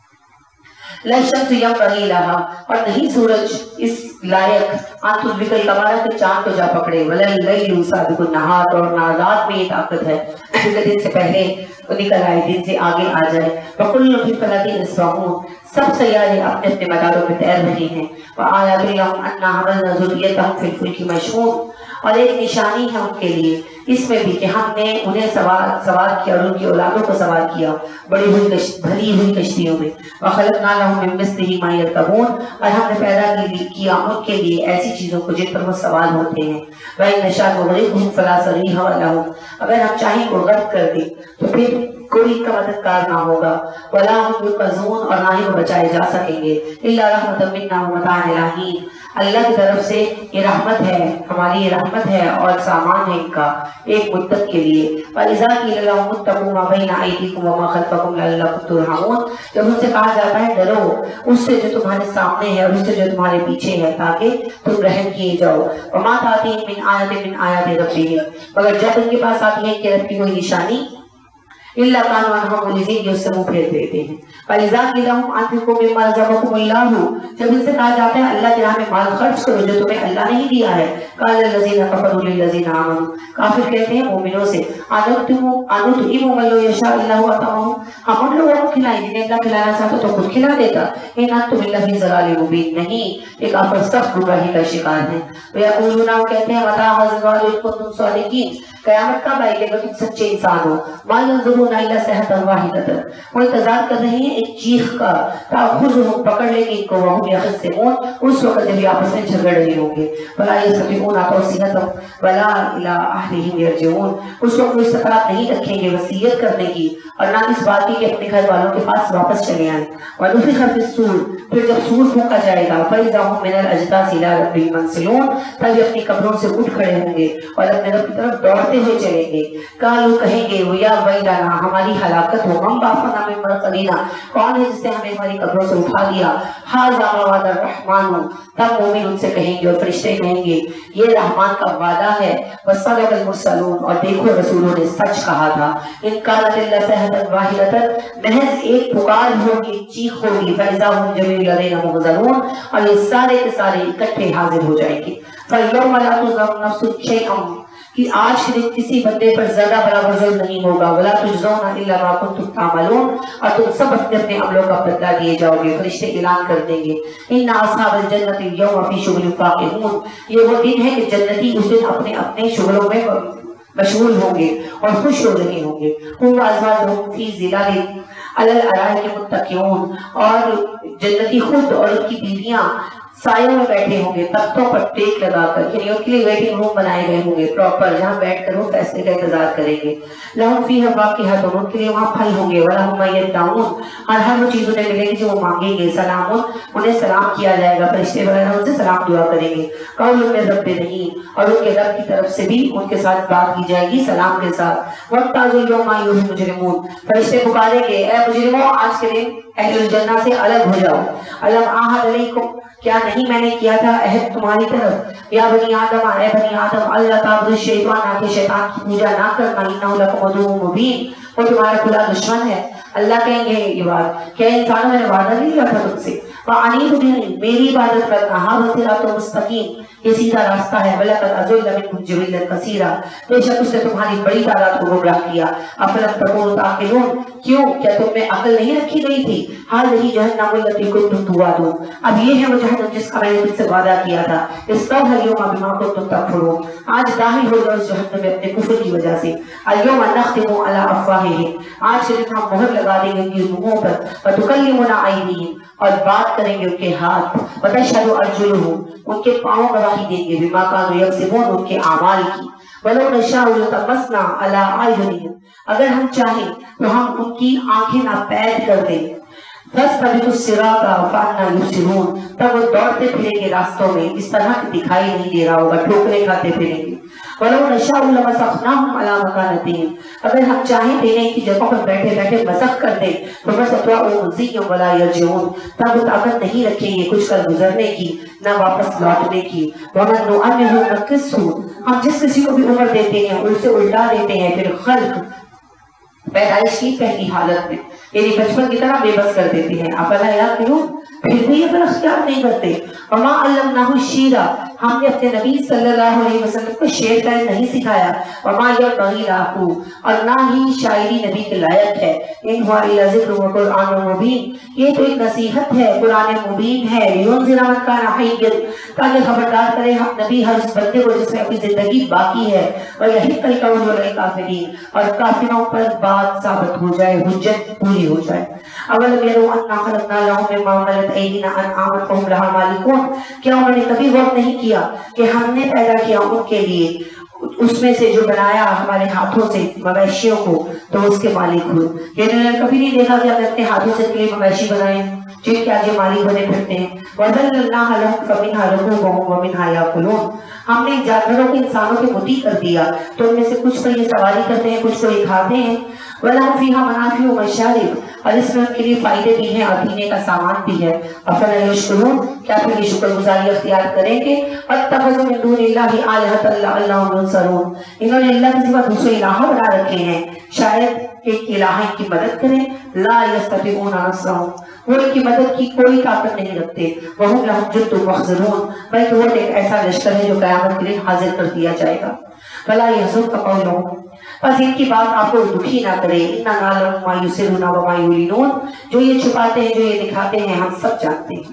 लशम्सु यंबग़ी लहा, और नहीं सूरज इस लायक तुद्रिकल कमर के चाँद को जा पकड़े। वलल लैलु साबिकुन नहार, और रात में ये ताकत है कि दिन से पहले निकल आए, दिन से आगे आ जाए। वकुल्लु फी फलकिन यस्बहून, सब सैयारे अपने अपने मदारों में तैर रहे हैं। व आयातुल लहुम अन्ना हमलना ज़ुर्रियतहुम फिल फुल्की मशहून, और एक निशानी है उनके लिए इसमें भी कि हमने उन्हें सवार किया और उनकी औलादों को सवार किया भरी हुई कश्तियों में। वख़लक़ना लहुम मिन मिस्लिही मा यरकबून, और हमने पैदा किया उनके लिए ऐसी चीज़ों को जिन पर वो सवार होते हैं। व इन नशा नुग़रिक़हुम फ़ला सरीहा लहुम, अगर हम चाहें को गर्क कर दें तो फिर कोई इनका मददगार ना होगा। वला हुम युक़ज़ून, और ना ही वो बचाए जा सकेंगे। इल्ला रहमतन मिन्ना व मताअन इला हीन, अल्लाह की तरफ से ये रहमत है, हमारी ये रहमत है और सामान है इनका एक मुद्दत के लिए। फ़इज़ा क़ील लहुम इत्तक़ू मा बैना अयदीकुम व मा ख़ल्फ़कुम लअल्लकुम तुरहमून, जब उनसे कहा जाता है डरो उससे जो तुम्हारे सामने है और उससे जो तुम्हारे पीछे है, ताकि तुम रहम किए जाओ। व मा तातीहिम मिन आयतिन मिन आयाति रब्बिहिम, मगर जब उनके पास आती है इनके रब की कोई निशानी इल्ला कानू अनहुम मुलिज़ीन, ये उससे मुंह फेर देते हैं। फइज़ा क़ीला लहुम अनफ़िक़ू मिम्मा रज़क़कुमुल्लाहु, जब इनसे कहा जाता है अल्लाह की राह में माल खर्च करो जो तुम्हें अल्लाह ने ही दिया है। क़ाल लल्लज़ीना कफ़रू लिल्लज़ीना आमनू, काफिर कहते हैं मोमिनों से, अनुतइमु मन लो यशा अल्लाहु अतअमहु, हम उन लोगों को खिलाएं जिन्हें अल्लाह खिलाना चाहता तो खुद खिला देता। इन अंतुम इल्ला फ़ी ज़लालिम मुबीन, नहीं एक आप सख्त गुमराही का शिकार है। वे यक़ूलूना, वो कहते हैं मता हाज़िल वाअद इन कुंतुम सादिक़ीन, कयामत कब आएगी अगर तुम सच्चे इंसान हो। मा यंज़ुरूना इल्ला सहतन वाहिदतन, वो इंतजार कर रहे हैं एक चीख का, ताख़ुज़ुहुम, पकड़ लेगी इनको, वहुम यख़सिमून, उस वक्त जब ये आपस में झगड़ रहे होंगे। वला यस्ततीऊना तौसियतन वला इला अहलिहिम यरजिऊन, उस वक्त वो इस्तिताअत नहीं रखेंगे वसीयत करने की और ना इस बात की कि अपने घर वालों के पास वापस चले आए। वनुफ़िख़ फ़िस्सूर, फिर जब सूर फूंका जाएगा, फ़इज़ा हुम मिनल अजदासी इला रब्बिहिम मंसिलून, तब ये अपनी कब्रों से उठ खड़े होंगे और अपने रब की तरफ दौड़ते हुए चलेंगे। कालू, कहेंगे वो या वैलाना, हमारी हलाकत हो, हम बाफ़ना मिन मरक़दिना, कौन है जिसने हमें हमारी कब्रों से उठा दिया। हाज़ा मा वअदा रहमानु, तब मोमिन उनसे कहेंगे और फरिश्ते कहेंगे ये रहमान का वादा है। वसदक़ल मुरसलून, और देखो रसूलों ने सच कहा था। इन कानत इल्ला सहतन वाहिदतन, महज एक पुकार होगी, चीख होगी। फ़इज़ा हुम जमीउन लदैना मुहज़रून, और ये सारे के सारे इकट्ठे हाजिर हो जाएंगे। फ़यौम ला तुज़लमु नफ़्सुन शैअन, कि आज के दिन किसी बंदे पर ज्यादा बराबर जुल्म नहीं होगा। वला तुजज़ौना इल्ला मा कुंतुम तामलून, और तुम सब अपने अपने अमलों का बदला दिए जाओगे। फरिश्ते ऐलान कर देंगे इन्ना अस्हाबल जन्नति यौमा फी शुग़लिन फ़ाक़िहून, ये वो दिन है कि जन्नती उस दिन अपने अपने शुगलों में मशगूल होंगे और खुश हो रहे होंगे। हुम अज़वाजुहुम फी ज़िलालिन अलल अराइक़ि मुत्तक़िऊन, और जन्नती खुद और उनकी बीवियां सायों में बैठे होंगे, तख्तों पर टेक लगाकर, यानी उनके लिए वेटिंग रूम बनाए गए होंगे प्रॉपर, जहाँ बैठकर वो फैसले का इंतजार करेंगे। लहुम फीहा फ़ाक़िहतुन, उनके लिए वहाँ फल होंगे। वलहुम मा यदऊन, और हर वो चीज उन्हें मिलेगी जो वो मांगेंगे। सलामुन, उन्हें सलाम किया जाएगा, फरिश्ते वगैरह उनसे सलाम दुआ करेंगे। क़ौलुम मिन रब्बिहिम, और उनके रब की तरफ से भी उनके साथ बात की जाएगी सलाम के साथ। वक़्ताज़ुल यौमा अय्युहल मुजरिमून, फरिश्ते पुकारेंगे ए मुजरिमों, आज के दिन अहलुल जन्नह से अलग हो जाओ। अलम आहद अलैकुम, क्या नहीं मैंने किया था अहद तुम्हारी तरफ। या बनी आदम, ए बनी आदम, अल्लाह ताबुदु शैतान, के शैतान की पूजा ना करना। इन्नहु लकुम अदुव्वुम मुबीन, वो तुम्हारा खुला दुश्मन है। अल्लाह कहेंगे ये बात, क्या इंसानों मैंने वादा नहीं किया था तुमसे। फ़अनीबू बिही, मेरी इबादत करना। हाज़ा सिरातुन मुस्तक़ीम, ये सीधा रास्ता है। वलक़द अज़ल्ल मिनकुम जिबिल्लन कसीरा, बेशक उसने तुम्हारी बड़ी तादाद को गुमराह किया। अफ़लम तकूनू ताक़िलून, क्यों, क्या तुम में अक्ल नहीं रखी गई थी। हाज़िही जहन्नम अल्लती कुंतुम तुअदून, अब ये है वो जहन्नम जिसका मैंने तुमसे वादा किया था। इस्तग़फ़िर यौमा बिमा कुंतुम तकफ़ुरून, आज दाखिल हो जाओ इस जहन्नम में अपने कुफ्र की वजह से। अल-यौमा नख़्तिमु अला अफ़वाहिहिम, आज के दिन हम मोहर लगा देंगे उनकी मुंहों पर। व तुकल्लिमुना अयदीहिम, और बात करेंगे उनके हाथ। व तशहदु अर्जुलुहुम, उनके पांव गवाही देंगे। बिमा कानू यक्सिबून, उनके आमाल की। वलो नशाउ लतमस्ना अला अयुनिहिम, अगर हम चाहें तो हम उनकी आंखें नापैद कर दें। फस्तबिकु सिराता फअन्ना युबसिरून, तब वो दौड़ते फिरेंगे रास्तों में, इस तरह कि दिखाई नहीं दे रहा होगा, ठोकरें खाते फिरेंगे। वलो नशाउ लमसखनाहुम अला मकानतिहिम, अगर हम चाहें देने की जगहों पर बैठे बैठे मसख कर दें तो बस अतवाउज़ियम वला यरजिऊन, तब वो ताकत नहीं रखेंगे कुछ कर गुजरने की, न वापस लौटने की। वमन नुअम्मिरहु नकिस्सु, हम जिस किसी को भी उम्र देते हैं उसे उल्टा देते हैं फिर खल्क, पैदाइश की पहली हालत में, यानी बचपन की तरह बेबस कर देते हैं। अफला याक़िलून, फिर भी ये पर अख्तियार नहीं करते। वमा अल्लमनाहु शीरा, हमने अपने नबी सल्लल्लाहु अलैहि वसल्लम को शेर का नहीं सिखाया। वमा यंबग़ी लहू, और ना ही शायरी नबी के लायक है। इन हुवा इल्ला ज़िक्रुन व क़ुरआनुन मुबीन, ये तो एक नसीहत है, कुरान मुबीन है। युनज़िरा मन काना हय्यन, ताकि खबरदार करे हम नबी हर उस बंदे को जिसमें अपनी जिंदगी बाकी है। व यहिक़्क़ल क़ौलु अलल काफ़िरीन, और काफिरों पर बात साबित हो जाए, हुज्जत पूरी हो जाए। अवलम यरौ अन्ना खलक़ना लहुम मिम्मा अमिलत अयदीना अनआमन फहुम लहा मालिकून, क्या उन्होंने कभी गौर नहीं किया कि हमने पैदा किया उनके लिए उसमें से जो बनाया हमारे हाथों से मवेशियों को, तो उसके मालिक हो। यानी उन्होंने कभी नहीं देखा कि हमने अपने हाथों से के मवेशी बनाए जिनके आज मालिक बने फिरते हैं। वज़ल्लल्नाहा लहुम फमिन्हा रकूबुहुम व मिन्हा याकुलून, हमने जानवरों को इंसानों के मुती कर दिया, तो उनमें से कुछ पर ये सवारी करते हैं, कुछ को ये खाते हैं। वलहुम फीहा मनाफिउ व मशारिब, और इसमें उनके लिए फायदे भी हैं और पीने का सामान भी है। अफला यशकुरून, क्या फिर ये शुक्रगुजारी अख्तियार करेंगे? वत्तखज़ू मिन दूनिल्लाहि आलिहतन लअल्लहुम युनसरून, इन्होंने अल्लाह के सिवा दूसरे इलाहा बना रखे हैं, शायद एक इलाहा इनकी मदद करें। ला यस्ततिऊन नस्रहुम, वो इनकी मदद की कोई ताकत नहीं रखते। वहुम लहुम जुन्दुन मुहज़रून, बल्कि वो एक ऐसा लश्कर है जो क़यामत के दिन हाजिर कर दिया जाएगा। फला यहज़ुनका क़ौलुहुम, बस इनकी बात आपको दुखी ना करे। इन्ना नअलमु मा युसिर्रूना व मा युलिनून, जो ये छुपाते हैं, जो ये दिखाते हैं, हम सब जानते हैं।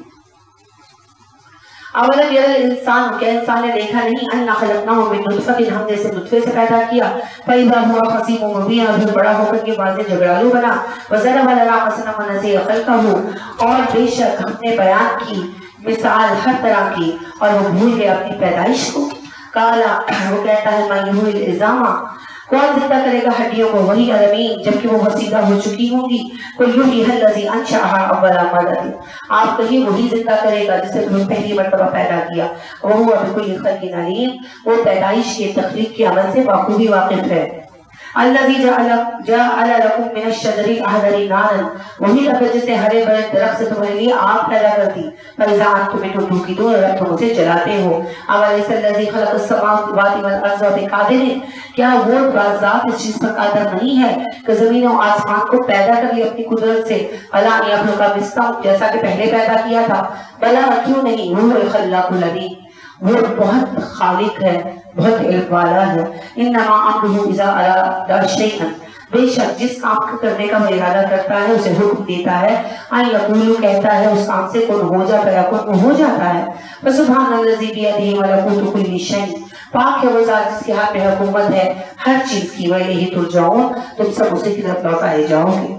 अवलम यरल इंसान, क्या इंसान ने देखा नहीं? अन्ना खलकनाहु मिन नुत्फतिन, हमने इसे नुत्फे से पैदा किया। फइज़ा हुवा खसीमुम मुबीन, और फिर बड़ा होकर ये वाज़ेह झगड़ालू बना। वज़रब लना मसलन व नसिया खल्क़हु, और बेशक हमने बयान की मिसाल हर तरह की, और वो भूल गया अपनी पैदाइश को। काला, वो कहता है मैं युहिल इज़ामा, कौन जिंदा करेगा हड्डियों को? वही अलमीन, जबकि वो वसीदा हो चुकी होंगी। कुल युहिल लज़ी अंशअहा अव्वल मररतिन, आप कहिए वही जिंदा करेगा जिसे तुमने पहली मर्तबा पैदा किया। वह बिकुल्लि खल्क़िन अलीम, वो पैदाइश के तख्लीक के अमल से बाखूबी वाकिफ है। अल्लज़ी जअल लकुम मिनश शजरि अहदरी नारन, वही रब जिसने हरे भरे दरख्त से तुम्हारे लिए आग पैदा कर दी। फइज़ा अंतुम मिन्हु तूक़िदून, और तुम उसे जलाते हो। अवलैसल्लज़ी खलक़स समावाति वल अर्ज़ बिक़ादिरिन, क्या वो ज़ात इस चीज पर कादिर नहीं है कि जमीन और आसमान को पैदा कर लिया अपनी कुदरत से? अला यख़्लुक़ु मिस्लहुम, जैसा कि पहले पैदा किया था। बला, क्यों नहीं, हुवल ख़ल्लाक़ुल अलीम, वो बहुत खालिक है, बहुत इल्म वाला है। इन्नमा अम्रुहु इज़ा अरादा शैअन, बेशक जिस काम को करने का वो इरादा करता है उसे हुक्म देता है। अन यक़ूलु, कहता है उस काम से कुन हो जा, फयकुन, वो हो जाता है। फसुब्हानल्लज़ी बियदिही मलकूतु कुल्लि शैइन, पाक है वो ज़ात जिसके हाथ में हुकूमत है हर चीज की। व इलैहि तुरजऊन, तुम सब उसी की तरफ लौटाए जाओगे।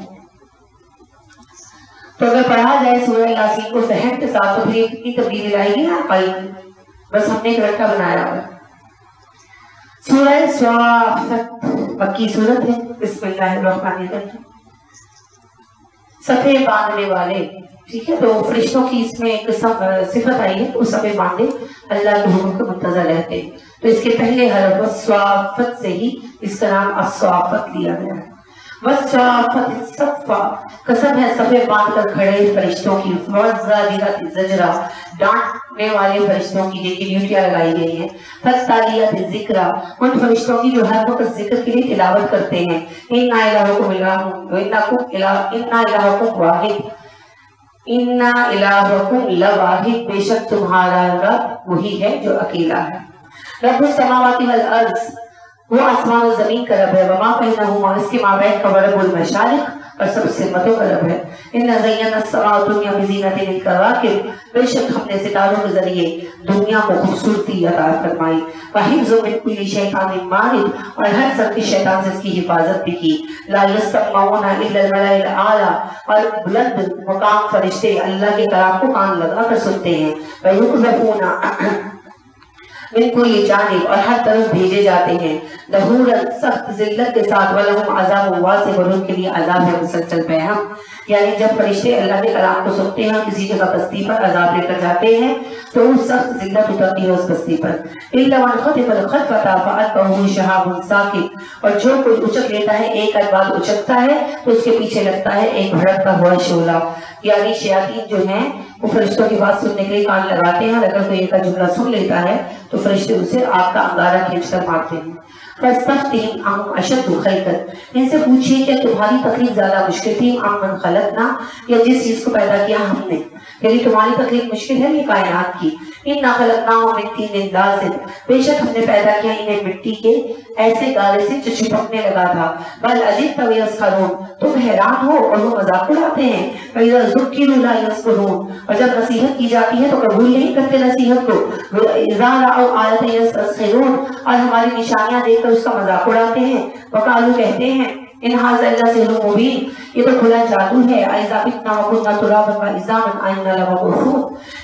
तो अगर पढ़ा जाए सूरह यासीन को फहम के साथ तो फिर कितनी तब्दीली लाएगी ना पाएगी। बस हमने एक रट्टा बनाया हुआ। सूरह स्वाफ़त मक्की सूरत है। बिस्मिल्लाहिर्रहमानिर्रहीम। सफ़े बांधने वाले, ठीक है, तो फरिश्तों की इसमें एक सिफत आई है, वो सफ़े बांधे अल्लाह के हुक्म के मुंतज़र रहते हैं। तो इसके पहले हरफ स्वाफ़त से ही इसका नाम अस्वाफ़त लिया गया है। वस्वाफ़त सफ़ा, कसम है सफ़े बांध कर खड़े फरिश्तों की। वज़्ज़ाजिरत ज़जरा, डांटने वाले फरिश्तों की जिनकी ड्यूटियां लगाई गई हैं। फत्तालियत ज़िक्रा, उन फरिश्तों की जो हर वक्त जिक्र के लिए तिलावत करते हैं। इन्ना इलाहुकुम वाहिद, इन्ना इलाहुकुम लवाहिद, बेशक तुम्हारा रब वही है जो अकेला है। रब्बुस समावाति वल अर्ज़, वो आसमान और जमीन का रब है। वमा बैनहुमा, इसके माबैन का रब्बुल मशारिक, और सबसे मतों का रब है। इन्ना ज़य्यना अस्समाअ दुनिया बिज़ीनतिल कवाकिब, बेशक हमने सितारों के जरिए दुनिया को खूबसूरती अता फरमाई। वहिफ्ज़ुम मिन कुल्लि शैतानिन मारिद, और हर तरह के शैतान से इसकी हिफाजत भी की। ला यस्मऊना इल्लल मलाइल आला, और बुलंद मुकाम फरिश्ते अल्लाह के कलाम को कान लगा कर सुनते हैं। वयुक़ज़फ़ूना मिन कुल्लि जानिब, और हर तरफ भेजे जाते हैं। दहूरन, सख्त जिल्लत के साथ। वलहुम अज़ाबुन वासिब, और उनके लिए अज़ाब है मुसलसल पैहम। यानी जब फरिश्ते अल्लाह के कलाम को सुनते हैं, किसी जगह बस्ती पर अज़ाब लेकर जाते हैं तो सख्त जिल्लत उतरती है उस बस्ती पर। इल्ला मन खतिफल खतफता फअतबहु शहाबुन साकिब, और जो कोई उचक लेता है, एक बात उचकता है तो उसके पीछे लगता है एक भड़कता हुआ शोला। यानी शयातीन जो हैं वो फरिश्तों की बात सुनने के लिए कान लगाते हैं, और अगर कोई एक जुमला सुन लेता है तो फरिश्ते उसे आग का अंगारा खींचकर मारते हैं। फस्तफ्तिहिम अहम अशद्दु खल्क़न, इनसे पूछिए क्या तुम्हारी तकलीफ ज्यादा मुश्किल थी अम्मन खलक़ना, या जिस चीज को पैदा किया हमने, यदि तुम्हारी तकलीफ मुश्किल है ये कायनात की। इन्ना खलक़नाहुम मिन तीनिन लाज़िब, बेशक हमने पैदा किया इन्हें मिट्टी के ऐसे गारे से जो चिपकने लगा था। बल अजिब्त व यस्खरून, तुम हैरान हो और वो मजाक उड़ाते हैं। फ़इज़ा ज़ुक्किरू ला यस्कुरून, और जब नसीहत की जाती है तो कबूल नहीं करते नसीहत को। इज़ा रअव आयतन यस्तस्खिरून, और हमारी निशानियां देखकर उसका मजाक उड़ाते हैं। वक़ालू, कहते हैं इन हाज़ा इल्ला सिहरुन मुबीन, ये तो खुला जादू है। अइज़ा बितना व कुन्ना तुराबन व इज़ामन अइन्ना लमबऊसून,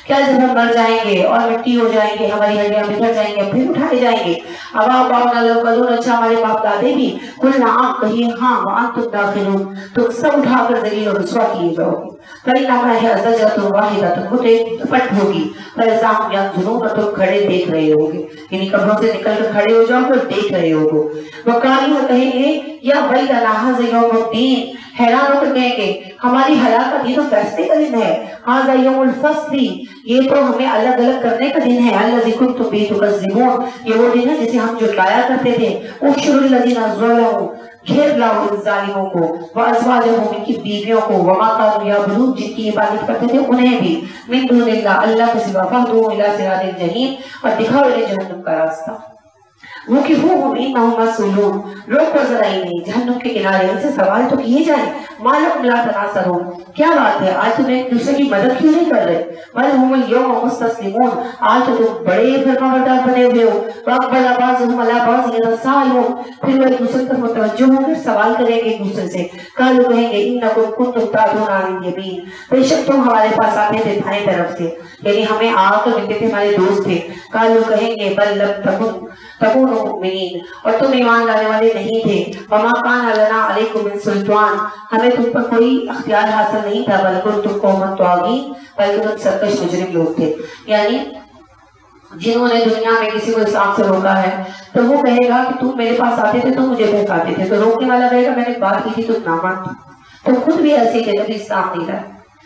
क्या जब हम मर जाएंगे और मिट्टी हो जाएंगे, हमारी हड्डियां बिखर जाएंगे, फिर उठाए जाएंगे? अब अच्छा हमारे बाप दादे भी कुल नाम कहिए हाँ वहां तुम दाखिल, तुम सब उठाकर जलील और रुसवा किए जाओगे। कई नाम है पट होगी, तुम खड़े देख रहे होगे, यानी कब्रों से निकल कर खड़े हो जाओ और देख रहे होगे। वकाली वो कहेंगे या भाई यौमुद्दीन, हैरान होकर कहेंगे हमारी हलाकत, ये तो फैसले का दिन है। हाज़ा यौमुल फस्ली, ये तो हमें अलग अलग करने का दिन है। अल्लज़ी कुंतुम बिही तुकज़्ज़िबून, ये वो दिन है जिसे हम झुटलाया करते थे। उहशुरुल लज़ीना ज़लमू, घेर लाओ इन जालिमों को, व अज़वाजहुम, इनकी बीवियों को, व मा कानू यअबुदून, जिनकी इबादत करते थे उन्हें भी, मिन दूनिल्लाह, अल्लाह के सिवा, फहदू इला सिरातिल जहीम, और दिखाओ इन्हें जहन्नम का रास्ता। वक़िफूहुम इन्नहुम मस्ऊलून, रोको जरा इन्हें जहन्नम के किनारे, इनसे सवाल तो किए जाए। मालकुम ला तनासरून, क्या बात है आज तुम एक दूसरे की मदद क्यों नहीं कर रहे? बल हुमुल यौम मुस्तस्लिमून, आज तो तुम बड़े फरमाबरदार बने हुए हो। वअक़बल बाज़ुहुम अला बाज़िन यतसाअलून, फिर वो एक दूसरे पर मुतवज्जो होकर सवाल करेंगे एक दूसरे से। कालू कहेंगे इन्नकुम कुंतुम ताअतूना अनिल यमीन, बेशक तुम हमारे पास आते थे दाएं तरफ से, यानी हमें आकर मिलते थे, हमारे दोस्त थे। कालू कहेंगे बल लब तकूनू मुमिनीन, और तुम ईमान लाने वाले नहीं थे। वमा कान लना अलैकुम मिन सुल्तान, हमें तुम पर कोई अख्तियार हासिल नहीं था। बल्कि तुम कौमन तवागी, बल्कि तुम सरकश मुजरिम लोग थे। यानी जिन्होंने दुनिया में किसी को इस्लाम से रोका है, तो वो कहेगा कि तुम मेरे पास आते थे तो मुझे बहकाते थे, तो रोकने वाला कहेगा मैंने बात की थी तुम ना मानते, तो खुद भी ऐसे थे जब इस्लाम नहीं था।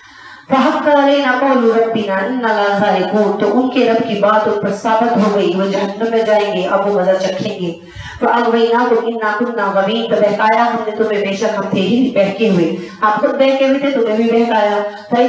तो उनके रब की बात उन पर साबित हो गई, वो जहन्नम में जाएंगे, अब वो मजा चखेंगे। तो बहकाया हमने तुम्हें, बेशक हम थे ही बहके हुए, आप खुद बहके हुए थे, तुम्हें भी बहकाया।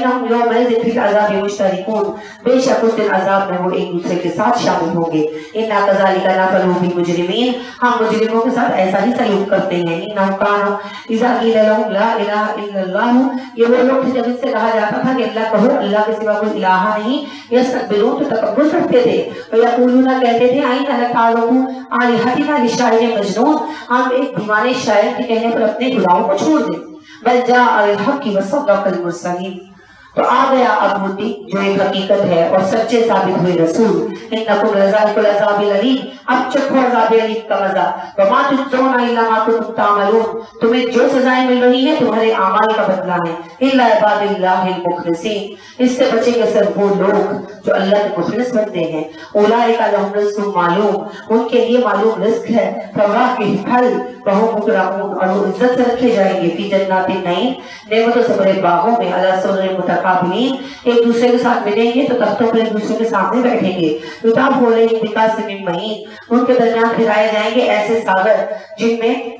बेशक उस दिन अजाब में वो एक दूसरे के साथ शामिल होंगे। इन्ना कज़ालिका नफ़अलु बिल मुजरिमीन, हम मुजरिमों के साथ ऐसा ही सलूक करते हैं। इन्नहुम कानू इज़ा क़ीला लहुम ला इलाहा इल्लल्लाह, ये वो लोग थे जब इनसे कहा जाता था कि अल्लाह कहो, अल्लाह के सिवा कोई इलाहा नहीं, यस्तकबिरून, तो तकब्बुर करते थे। और यक़ूलूना, कहते थे आइन अलकालुहु आलिहतिना लिशाइर मजनून, हम एक दीवाने शायर के कहने पर अपने खुदाओं को छोड़ दें। बल जा अल हक़ व सद्दक़ल मुरसलीन, तो आ गया अब वो दिन जो एक हकीकत है और सच्चे साबित हुए रसूल। इन्नकुम लज़ाइकुल अज़ाबिल अलीम, अब चखो अज़ाब अलीम का मजा। वमा तुजज़ौना इल्ला मा कुंतुम तामलून, तुम्हें जो सजाएं मिल रही है तुम्हारे आमाल का बदला है। इल्ला इबादिल्लाहिल मुखलिसीन, इससे बचेंगे सिर्फ वो लोग जो अल्लाह के मुखलिस बनते हैं। उलाइका लहुम रिज़्क़ुन मालूम, उनके लिए मालूम रिज़्क है। फवाकिह फल वहुम मुकरमून, और वो इज्जत से रखे जाएंगे। फी जन्नातिन नईम, नेमतों से भरे बागों में। अला सुररिन मुतकाबिलीन, एक दूसरे के साथ मिलेंगे तो तख्तों पर एक दूसरे के सामने बैठेंगे। युताफ़ु अलैहिम बिकासिम मिन मईन, उनके दरमियान फिराए जाएंगे ऐसे सागर जिनमें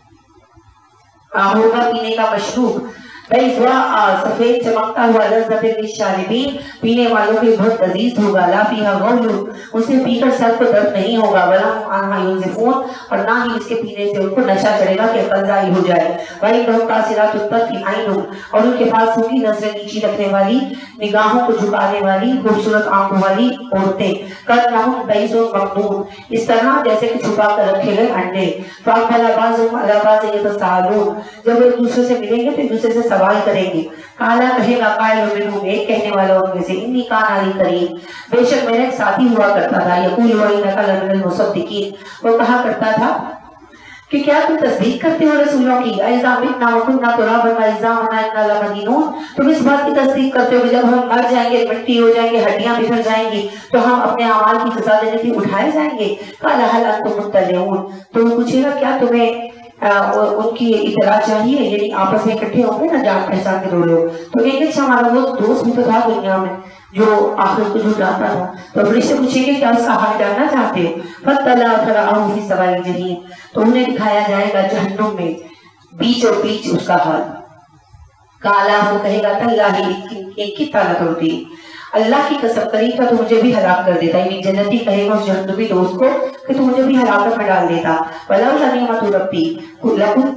होगा पीने का मशरूब। सफेद चमकता हुआ लज़्ज़तुल लिश्शारिबीन, पीने वालों के बहुत लजीज होगा। ला फीहा गौलुन, उसे पीकर सर को दर्द नहीं होगा। वला हुम अन्हा युनज़िफून, और ना ही इसके पीने से उनको नशा चढ़ेगा कि अक़ल ज़ाइल हो जाए। वइन्नहुम कासिरातुत तर्फ़ि अय्नुन, और उनके पास होगी नजरें नीची रखने वाली, निगाहों को झुकाने वाली, खूबसूरत आंखों वाली औरतें। कन्नहुम बैज़ुन मक़नून, इस तरह जैसे कि छुपा कर रखे गए अंडे। फ़अक़बल बाज़ुहुम अला बाज़िन यतसाअलून, जब एक दूसरे से मिलेंगे तो एक दूसरे से सवाल करेंगे। काला कहेगा काइलुन मिनहुम, एक कहने वाला उनमें से, इन्नी काना ली करीम, बेशक मेरा एक साथी हुआ करता था। यक़ूलु व इन्नका लमिनल मुसद्दिक़ीन, वो कहा करता था कि क्या तुम तस्दीक करते हो रसूलों की। ऐज़ा मितना व कुन्ना तुराबन व इज़ामना इन्ना लमदीनून, तुम इस बात की तस्दीक करते हो कि जब हम मर जाएंगे, मिट्टी हो जाएंगे, हड्डियां बिखर जाएंगी, तो हम अपने अमाल की सजा देने के लिए उठाए जाएंगे। काला हल अंतुम मुत्तलिऊन, तो वो पूछेगा क्या तुम्हें उनकी इतला चाहिए, यानी आपस में इकट्ठे होंगे ना जान पहचान के दो लोग, तो कहेंगे अच्छा हमारा वो दोस्त भी तो था दुनिया में जो आखिर को झुठलाता था। तो फरिश्ते पूछेंगे क्या उसका हाल जानना चाहते हो। फतला फराअहु फी सवाइल जहीम, तो उन्हें दिखाया जाएगा जहन्नुम में बीचों बीच उसका हाल। काला वो कहेगा तल्लाही एक की ताकत होती, अल्लाह की कसम करी था तो मुझे भी हलाक कर देता। यानी जन्नती कहेगा उस जहन्नमी दोस्त को कि तू मुझे भी हलाकत में डाल देता। वलौला निअमतु रब्बी लकुन्तु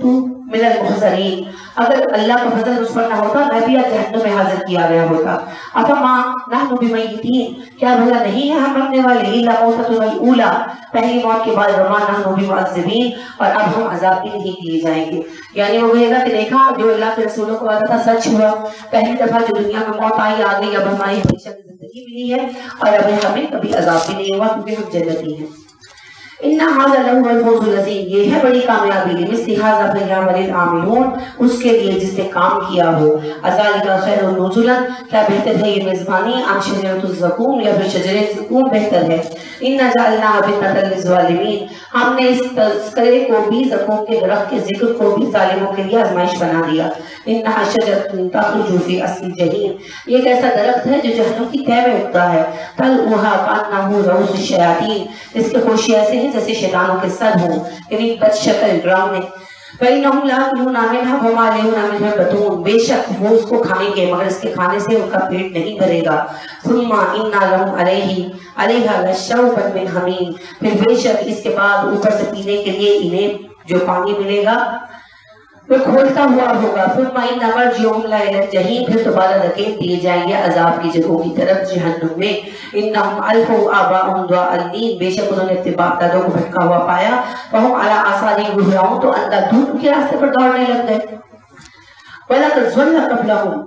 من المحضرین، اگر اللہ کا فضل اس پر نہ ہوتا میں بھی جہنم میں حاضر کیا گیا ہوتا۔ افما نحن بمیتین، کیا بھلا نہیں ہے ہم مرنے والے، الا موتۃ الاولی، پہلی موت کے بعد، وما نحن بمعذبین، اور اب ہم عذاب بھی نہیں دیے جائیں گے۔ یعنی وہ کہے گا کہ دیکھا جو اللہ کے رسولوں کو وعدہ تھا سچ ہوا، پہلی دفعہ جو دنیا میں موت آئی آ گئی، اب ہماری ہمیشہ کی زندگی ملی ہے اور اب ہمیں کبھی عذاب بھی نہیں ہوا کیونکہ ہم جنتی ہیں۔ ان هذا لهو الفوز العظیم، یہ ہے بڑی کامیابی، لمثل هذا فلیعمل العاملون، اس کے لیے جس نے کام کیا ہو۔ اذالک خیر نزلا، کیا بہتر ہے یہ میزبانی، ام شجرۃ الزقوم، یا پھر شجرہ زقوم بہتر ہے۔ ان جعلناها فتنة للظالمین، ہم نے اس تذکرے کو بھی، زقوم کے درخت کے ذکر کو بھی ظالموں کے لیے آزمائش بنا دیا۔ انها شجرۃ تخرج فی اصل الجحیم، یہ ایک ایسا درخت ہے جو جہنم کی تہہ میں اگتا ہے۔ طلعها کانه رؤوس الشیاطین، اس کے خوشی ایسے ہیں جیسے شیطانوں کے سر ہوں، یعنی بد شکل ڈراؤنے۔ فَإِنَّهُمْ لَا مِنْهَا وَمَا لَهُنَا مِنْهَا الْبَطُونَ، بے شک وہ اس کو کھائیں گے مگر اس کے کھانے سے ان کا پیٹ نہیں بھرے گا۔ ثُمَّ إِنَّ لَهُمْ عَلَيْهَا لَشَوْبًا مِنْ حَمِيمٍ، پھر بے شک اس کے بعد اوپر سے پینے کے لیے انہیں جو پانی ملے گا وہ کھولتا ہوا ہوگا۔ ثم ان مرجعهم لإلى الجحیم، پھر دوبارہ دھکیل دیے جائیں گے عذاب کی جگہوں کی طرف، جہنم میں۔ انہم الفوا آباءهم ضالین، بے شک انہوں نے اپنے باپ دادوں کو بھٹکا ہوا پایا۔ وہم علی آثارہم یہرعون، تو اندھا دھند کے راستے پر دوڑنے لگ گئے۔ ولقد ضل قبلہم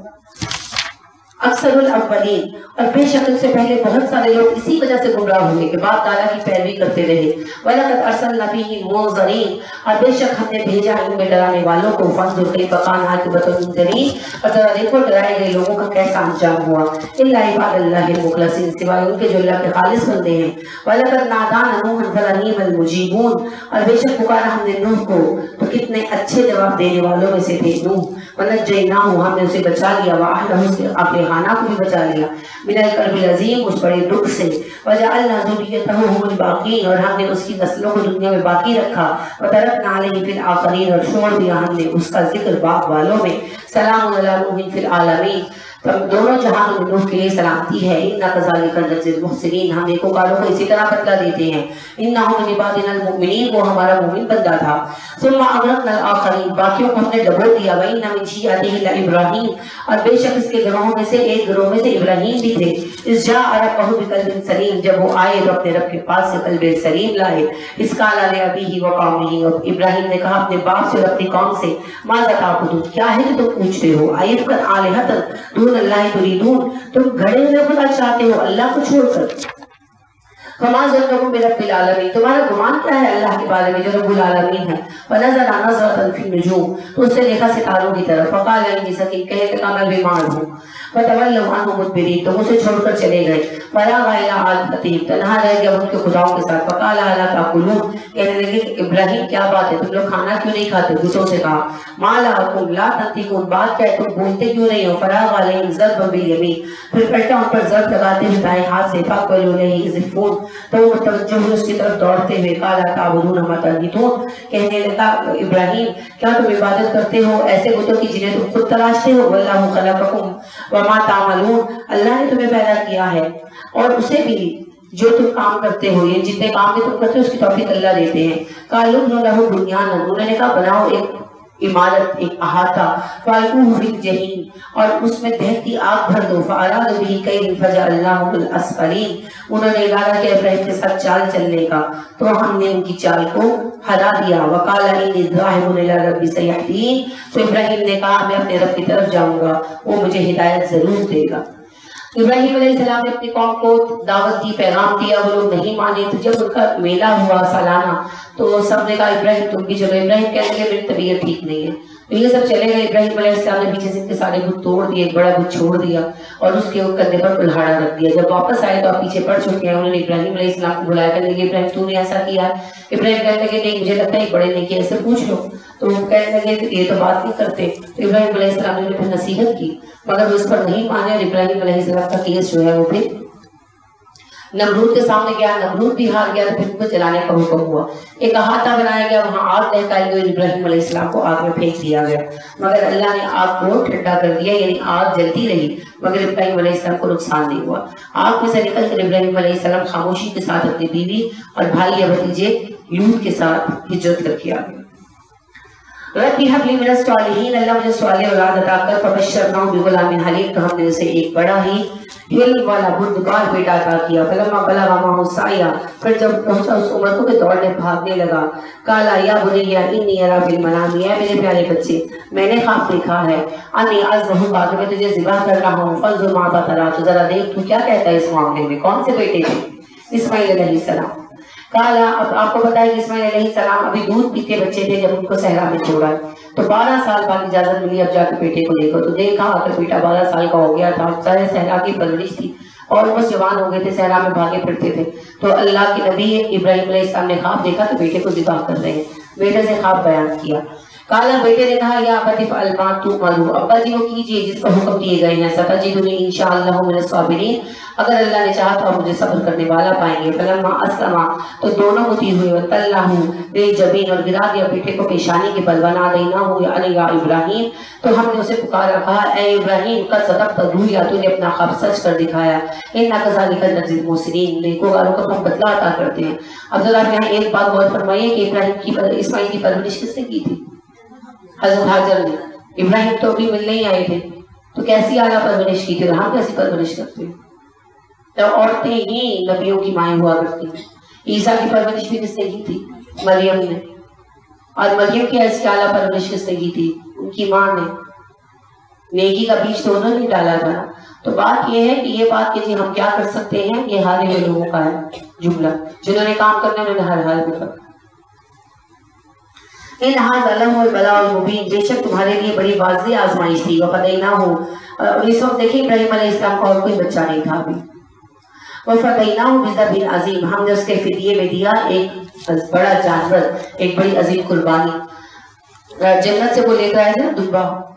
اکثر الاولین، اور بے شک ان سے پہلے بہت سارے لوگ اسی وجہ سے گمراہ ہوئے کہ باپ دادا کی پیروی کرتے رہے۔ وَلَقَدْ أَرْسَلْنَا فِيهِمْ مُنذِرِينَ، اور بے شک ہم نے بھیجا ان میں ڈرانے والوں کو۔ فَانظُرْ كَيْفَ كَانَ عَاقِبَةُ الْمُنذِرِينَ، اور ذرا دیکھو ڈرائے گئے لوگوں کا کیسا انجام ہوا۔ إِلَّا عِبَادَ اللَّهِ الْمُخْلَصِينَ، سوائے ان کے جو اللہ کے خالص بندے ہیں۔ وَلَقَدْ نَادَانَا نُوحٌ فَلَنِعْمَ الْمُجِيبُونَ، اور بے شک پکارا ہم نے نوح کو تو کتنے اچھے جواب دینے والوں میں سے تھے نوح۔ وَنَجَّيْنَاهُ، ہم نے اسے بچا لیا، وَأَهْلَهُ، اس کے اپنے خانہ کو بھی بچا لیا، من الکرب العظیم، اس بڑے دکھ سے۔ وجعلنا ذریتہ هم الباقین، اور ہم نے اس کی نسلوں کو دنیا میں باقی رکھا۔ وترکنا علیہ فی الآخرین، اور چھوڑ دیا ہم نے اس کا ذکر باغ والوں میں۔ سلام علی نوح فی العالمین، دونوں جہانوں میں نوح کے لیے سلامتی ہے۔ انا کذالک نجزی المحسنین، ہم نیکوکاروں کو اسی طرح بدلہ دیتے ہیں۔ انہ من عبادنا المؤمنین، وہ ہمارا مومن بندہ تھا۔ ثم اغرقنا الآخرین، باقیوں کو ہم نے ڈبو دیا۔ وان من شیعته لابراہیم، اور بے شک اس کے گروہوں میں سے ایک گروہ میں سے ابراہیم بھی تھے۔ اذ جاء ربہ بقلب سلیم، جب وہ آئے تو اپنے رب کے پاس سے قلب سلیم لائے۔ اذ قال لابیہ وقومہ، اور ابراہیم نے کہا اپنے باپ سے اور اپنی قوم سے، ماذا تعبدون، کیا ہے کہ تم پوچھتے ہو، ایفکا آلہۃ دون اللہ تریدون، تم گھڑے ہوئے خدا چاہتے ہو اللہ کو چھوڑ کر۔ فما ظنکم برب العالمین، تمہارا گمان کیا ہے اللہ کے بارے میں جو رب العالمین ہے۔ فنظر نظرۃ فی النجوم، تو اس نے دیکھا ستاروں کی طرف۔ فقال انی سقیم، کہنے لگا میں بیمار ہوں۔ فتولوا عنہ مدبرین، تو اسے چھوڑ کر چلے گئے۔ فراغ الی آلہتہم، تنہا رہ گیا ان کے خداؤں کے ساتھ۔ فقال الا تاکلون، کہنے لگے ابراہیم کیا بات ہے تم لوگ کھانا کیوں نہیں کھاتے؟ بتوں سے کہا ما لکم لا تنطقون، بات کیا ہے تم بولتے کیوں نہیں ہو؟ فراغ علیہم ضربا بالیمین، پھر پلٹا ان پر ضرب لگاتے ہوئے دائیں ہاتھ سے۔ فاقبلوا الیہ یزفون، تو وہ متوجہ ہوئے اس کی طرف دوڑتے ہوئے۔ قال تعبدون ما تنحتون، کہنے لگا ابراہیم کیا تم عبادت کرتے ہو ایسے بتوں کی جنہیں تم خود تراشتے ہو؟ واللہ خلقکم وما تعملون، اللہ نے تمہیں پیدا کیا ہے اور اسے بھی جو تم کام کرتے ہو، یہ جتنے کام تم کرتے ہو اس کی توفیق اللہ دیتے ہیں۔ قالوا ابنوا لہ بنیانا، انہوں نے کہا بناؤ ایک عمارت، ایک احاطہ۔ فالقوہ فی الجحیم، اور اس میں دہتی آگ بھر دو۔ فاراد بہ کیدا فجعلناہ الاسفلین، انہوں نے ارادہ کیا ابراہیم کے ساتھ چال چلنے کا تو ہم نے ان کی چال کو ہرا دیا۔ وقال انی ذاہب الی ربی سیہدین، تو ابراہیم نے کہا میں اپنے رب کی طرف جاؤں گا، وہ مجھے ہدایت ضرور دے گا۔ ابراہیم علیہ السلام نے اپنی قوم کو دعوت دی، پیغام دیا، وہ لوگ نہیں مانے۔ تو جب ان کا میلہ ہوا سالانہ تو سب نے کہا ابراہیم تم بھی چلو۔ ابراہیم کہنے لگے میری طبیعت ٹھیک نہیں ہے، تو یہ سب چلے گئے۔ ابراہیم علیہ السلام نے پیچھے سے ان کے سارے بت توڑ دیے، ایک بڑا بت چھوڑ دیا اور اس کے کندھے پر کلہاڑا رکھ دیا۔ جب واپس آئے تو آپ پیچھے پڑ چکے ہیں۔ انہوں نے ابراہیم علیہ السلام کو بلایا، کہنے لگے ابراہیم تو نے ایسا کیا؟ ابراہیم کہنے لگے نہیں مجھے لگتا ہے بڑے نے کیا، اسے پوچھ لو۔ تو وہ کہنے لگے کہ یہ تو بات نہیں کرتے۔ تو ابراہیم علیہ السلام نے پھر نصیحت کی مگر وہ اس پر نہیں مانے، اور ابراہیم علیہ السلام کا کیس جو ہے وہ پھر نمرود کے سامنے گیا، نمرود بھی ہار گیا، تو پھر ان کو جلانے کا حکم ہوا۔ ایک احاطہ بنایا گیا، وہاں آگ دہکائی گئی، ابراہیم علیہ السلام کو آگ میں پھینک دیا گیا، مگر اللہ نے آگ کو ٹھنڈا کر دیا، یعنی آگ جلتی رہی مگر ابراہیم علیہ السلام کو نقصان نہیں ہوا۔ آگ میں سے نکل کر ابراہیم علیہ السلام خاموشی کے ساتھ اپنی بیوی اور بھائی یا بھتیجے لوط کے ساتھ ہجرت کر کے آ گئے۔ रब्बी हबली मिनस सालिहीन, अल्लाह मुझे सालिह औलाद अता कर। फबश्शरनाहु बिगुलामिन हलीम, तो हमने उसे एक बड़ा ही हिल वाला बुर्दबार बेटा अता किया। फलम्मा बलगा माहु साया, फिर जब पहुंचा उस उम्र को कि दौड़ने भागने लगा। काला या बुनैया इन्नी अरा फिल मनामी, है मेरे प्यारे बच्चे मैंने ख्वाब देखा है। अन्नी अज़बहुका, कि मैं तुझे ज़िबह कर रहा हूँ। फंजुर मा तरा, तो जरा देख तू क्या कहता है इस मामले में। कौन से बेटे थे? इस्माइल अलैहिस्सलाम। काला, अब आपको पता है कि इस्माइल अलैहिस्सलाम अभी दूध पीते बच्चे थे जब उनको सहरा में छोड़ा, तो 12 साल बाद इजाजत मिली अब जाके बेटे को देखो। तो देखा अगर बेटा 12 साल का हो गया था, सारे सहरा की परवरिश थी और वो जवान हो गए थे, सहरा में भागे फिरते थे। तो अल्लाह के नबी इब्राहिम अलैहिस्सलाम ने ख्वाब देखा कि बेटे को ज़िबह कर रहे हैं। बेटे से ख्वाब बयान किया। काला, बेटे ने कहा या अबती फअल मा तुअमरू, अब्बा जी वो कीजिए जिस पर हुक्म दिए गए हैं। सतजिदुनी इंशाअल्लाहु मिनस साबिरीन, अगर अल्लाह ने चाहा तो आप मुझे सब्र करने वाला पाएंगे। फलम्मा अस्लमा, तो दोनों मुती हुए। वतल्लहु लिलजबीन, और गिरा दिया बेटे को पेशानी के बल। वनादैनाहु या इब्राहिम, तो हमने उसे पुकारा, कहा ए इब्राहिम कद सदक़्ता रुया, तूने अपना ख्वाब सच कर दिखाया। इन्ना कज़ालिका नज़िल मुहसिनीन, नेकोकारों को हम बदला अता करते हैं। अब जरा यहाँ एक बात गौर फरमाइए कि इस्माइल की परवरिश किसने की थी? हज़रत हाजर ने। इब्राहिम तो अभी मिलने ही आए थे, तो कैसी आला परवरिश की थी और हम कैसी परवरिश करते हैं? तो औरतें ही नबियों की माएँ हुआ करती हैं। ईसा की परवरिश भी किसने की थी? मरियम ने। और मरियम की ऐसी आला परवरिश किसने की थी? उनकी माँ ने। नेकी का बीज तो उन्होंने डाला था। तो बात यह है कि ये बात कि जी हम क्या कर सकते हैं, ये हारे हुए लोगों का है जुमला। जिन्होंने काम करना उन्होंने हर हाल में करना। बेशक तुम्हारे लिए बड़ी वाज़ेह आजमाइश थी। वफ़दैनाहु, और इस वक्त देखिए इब्राहिम अलैहिस्सलाम का और कोई बच्चा नहीं था अभी। वफ़दैनाहु बिज़बिन अज़ीम, हमने उसके फिदिये में दिया एक बड़ा जानवर, एक बड़ी अजीम कुर्बानी। जन्नत से वो लेकर आए थे ना दुब्बा,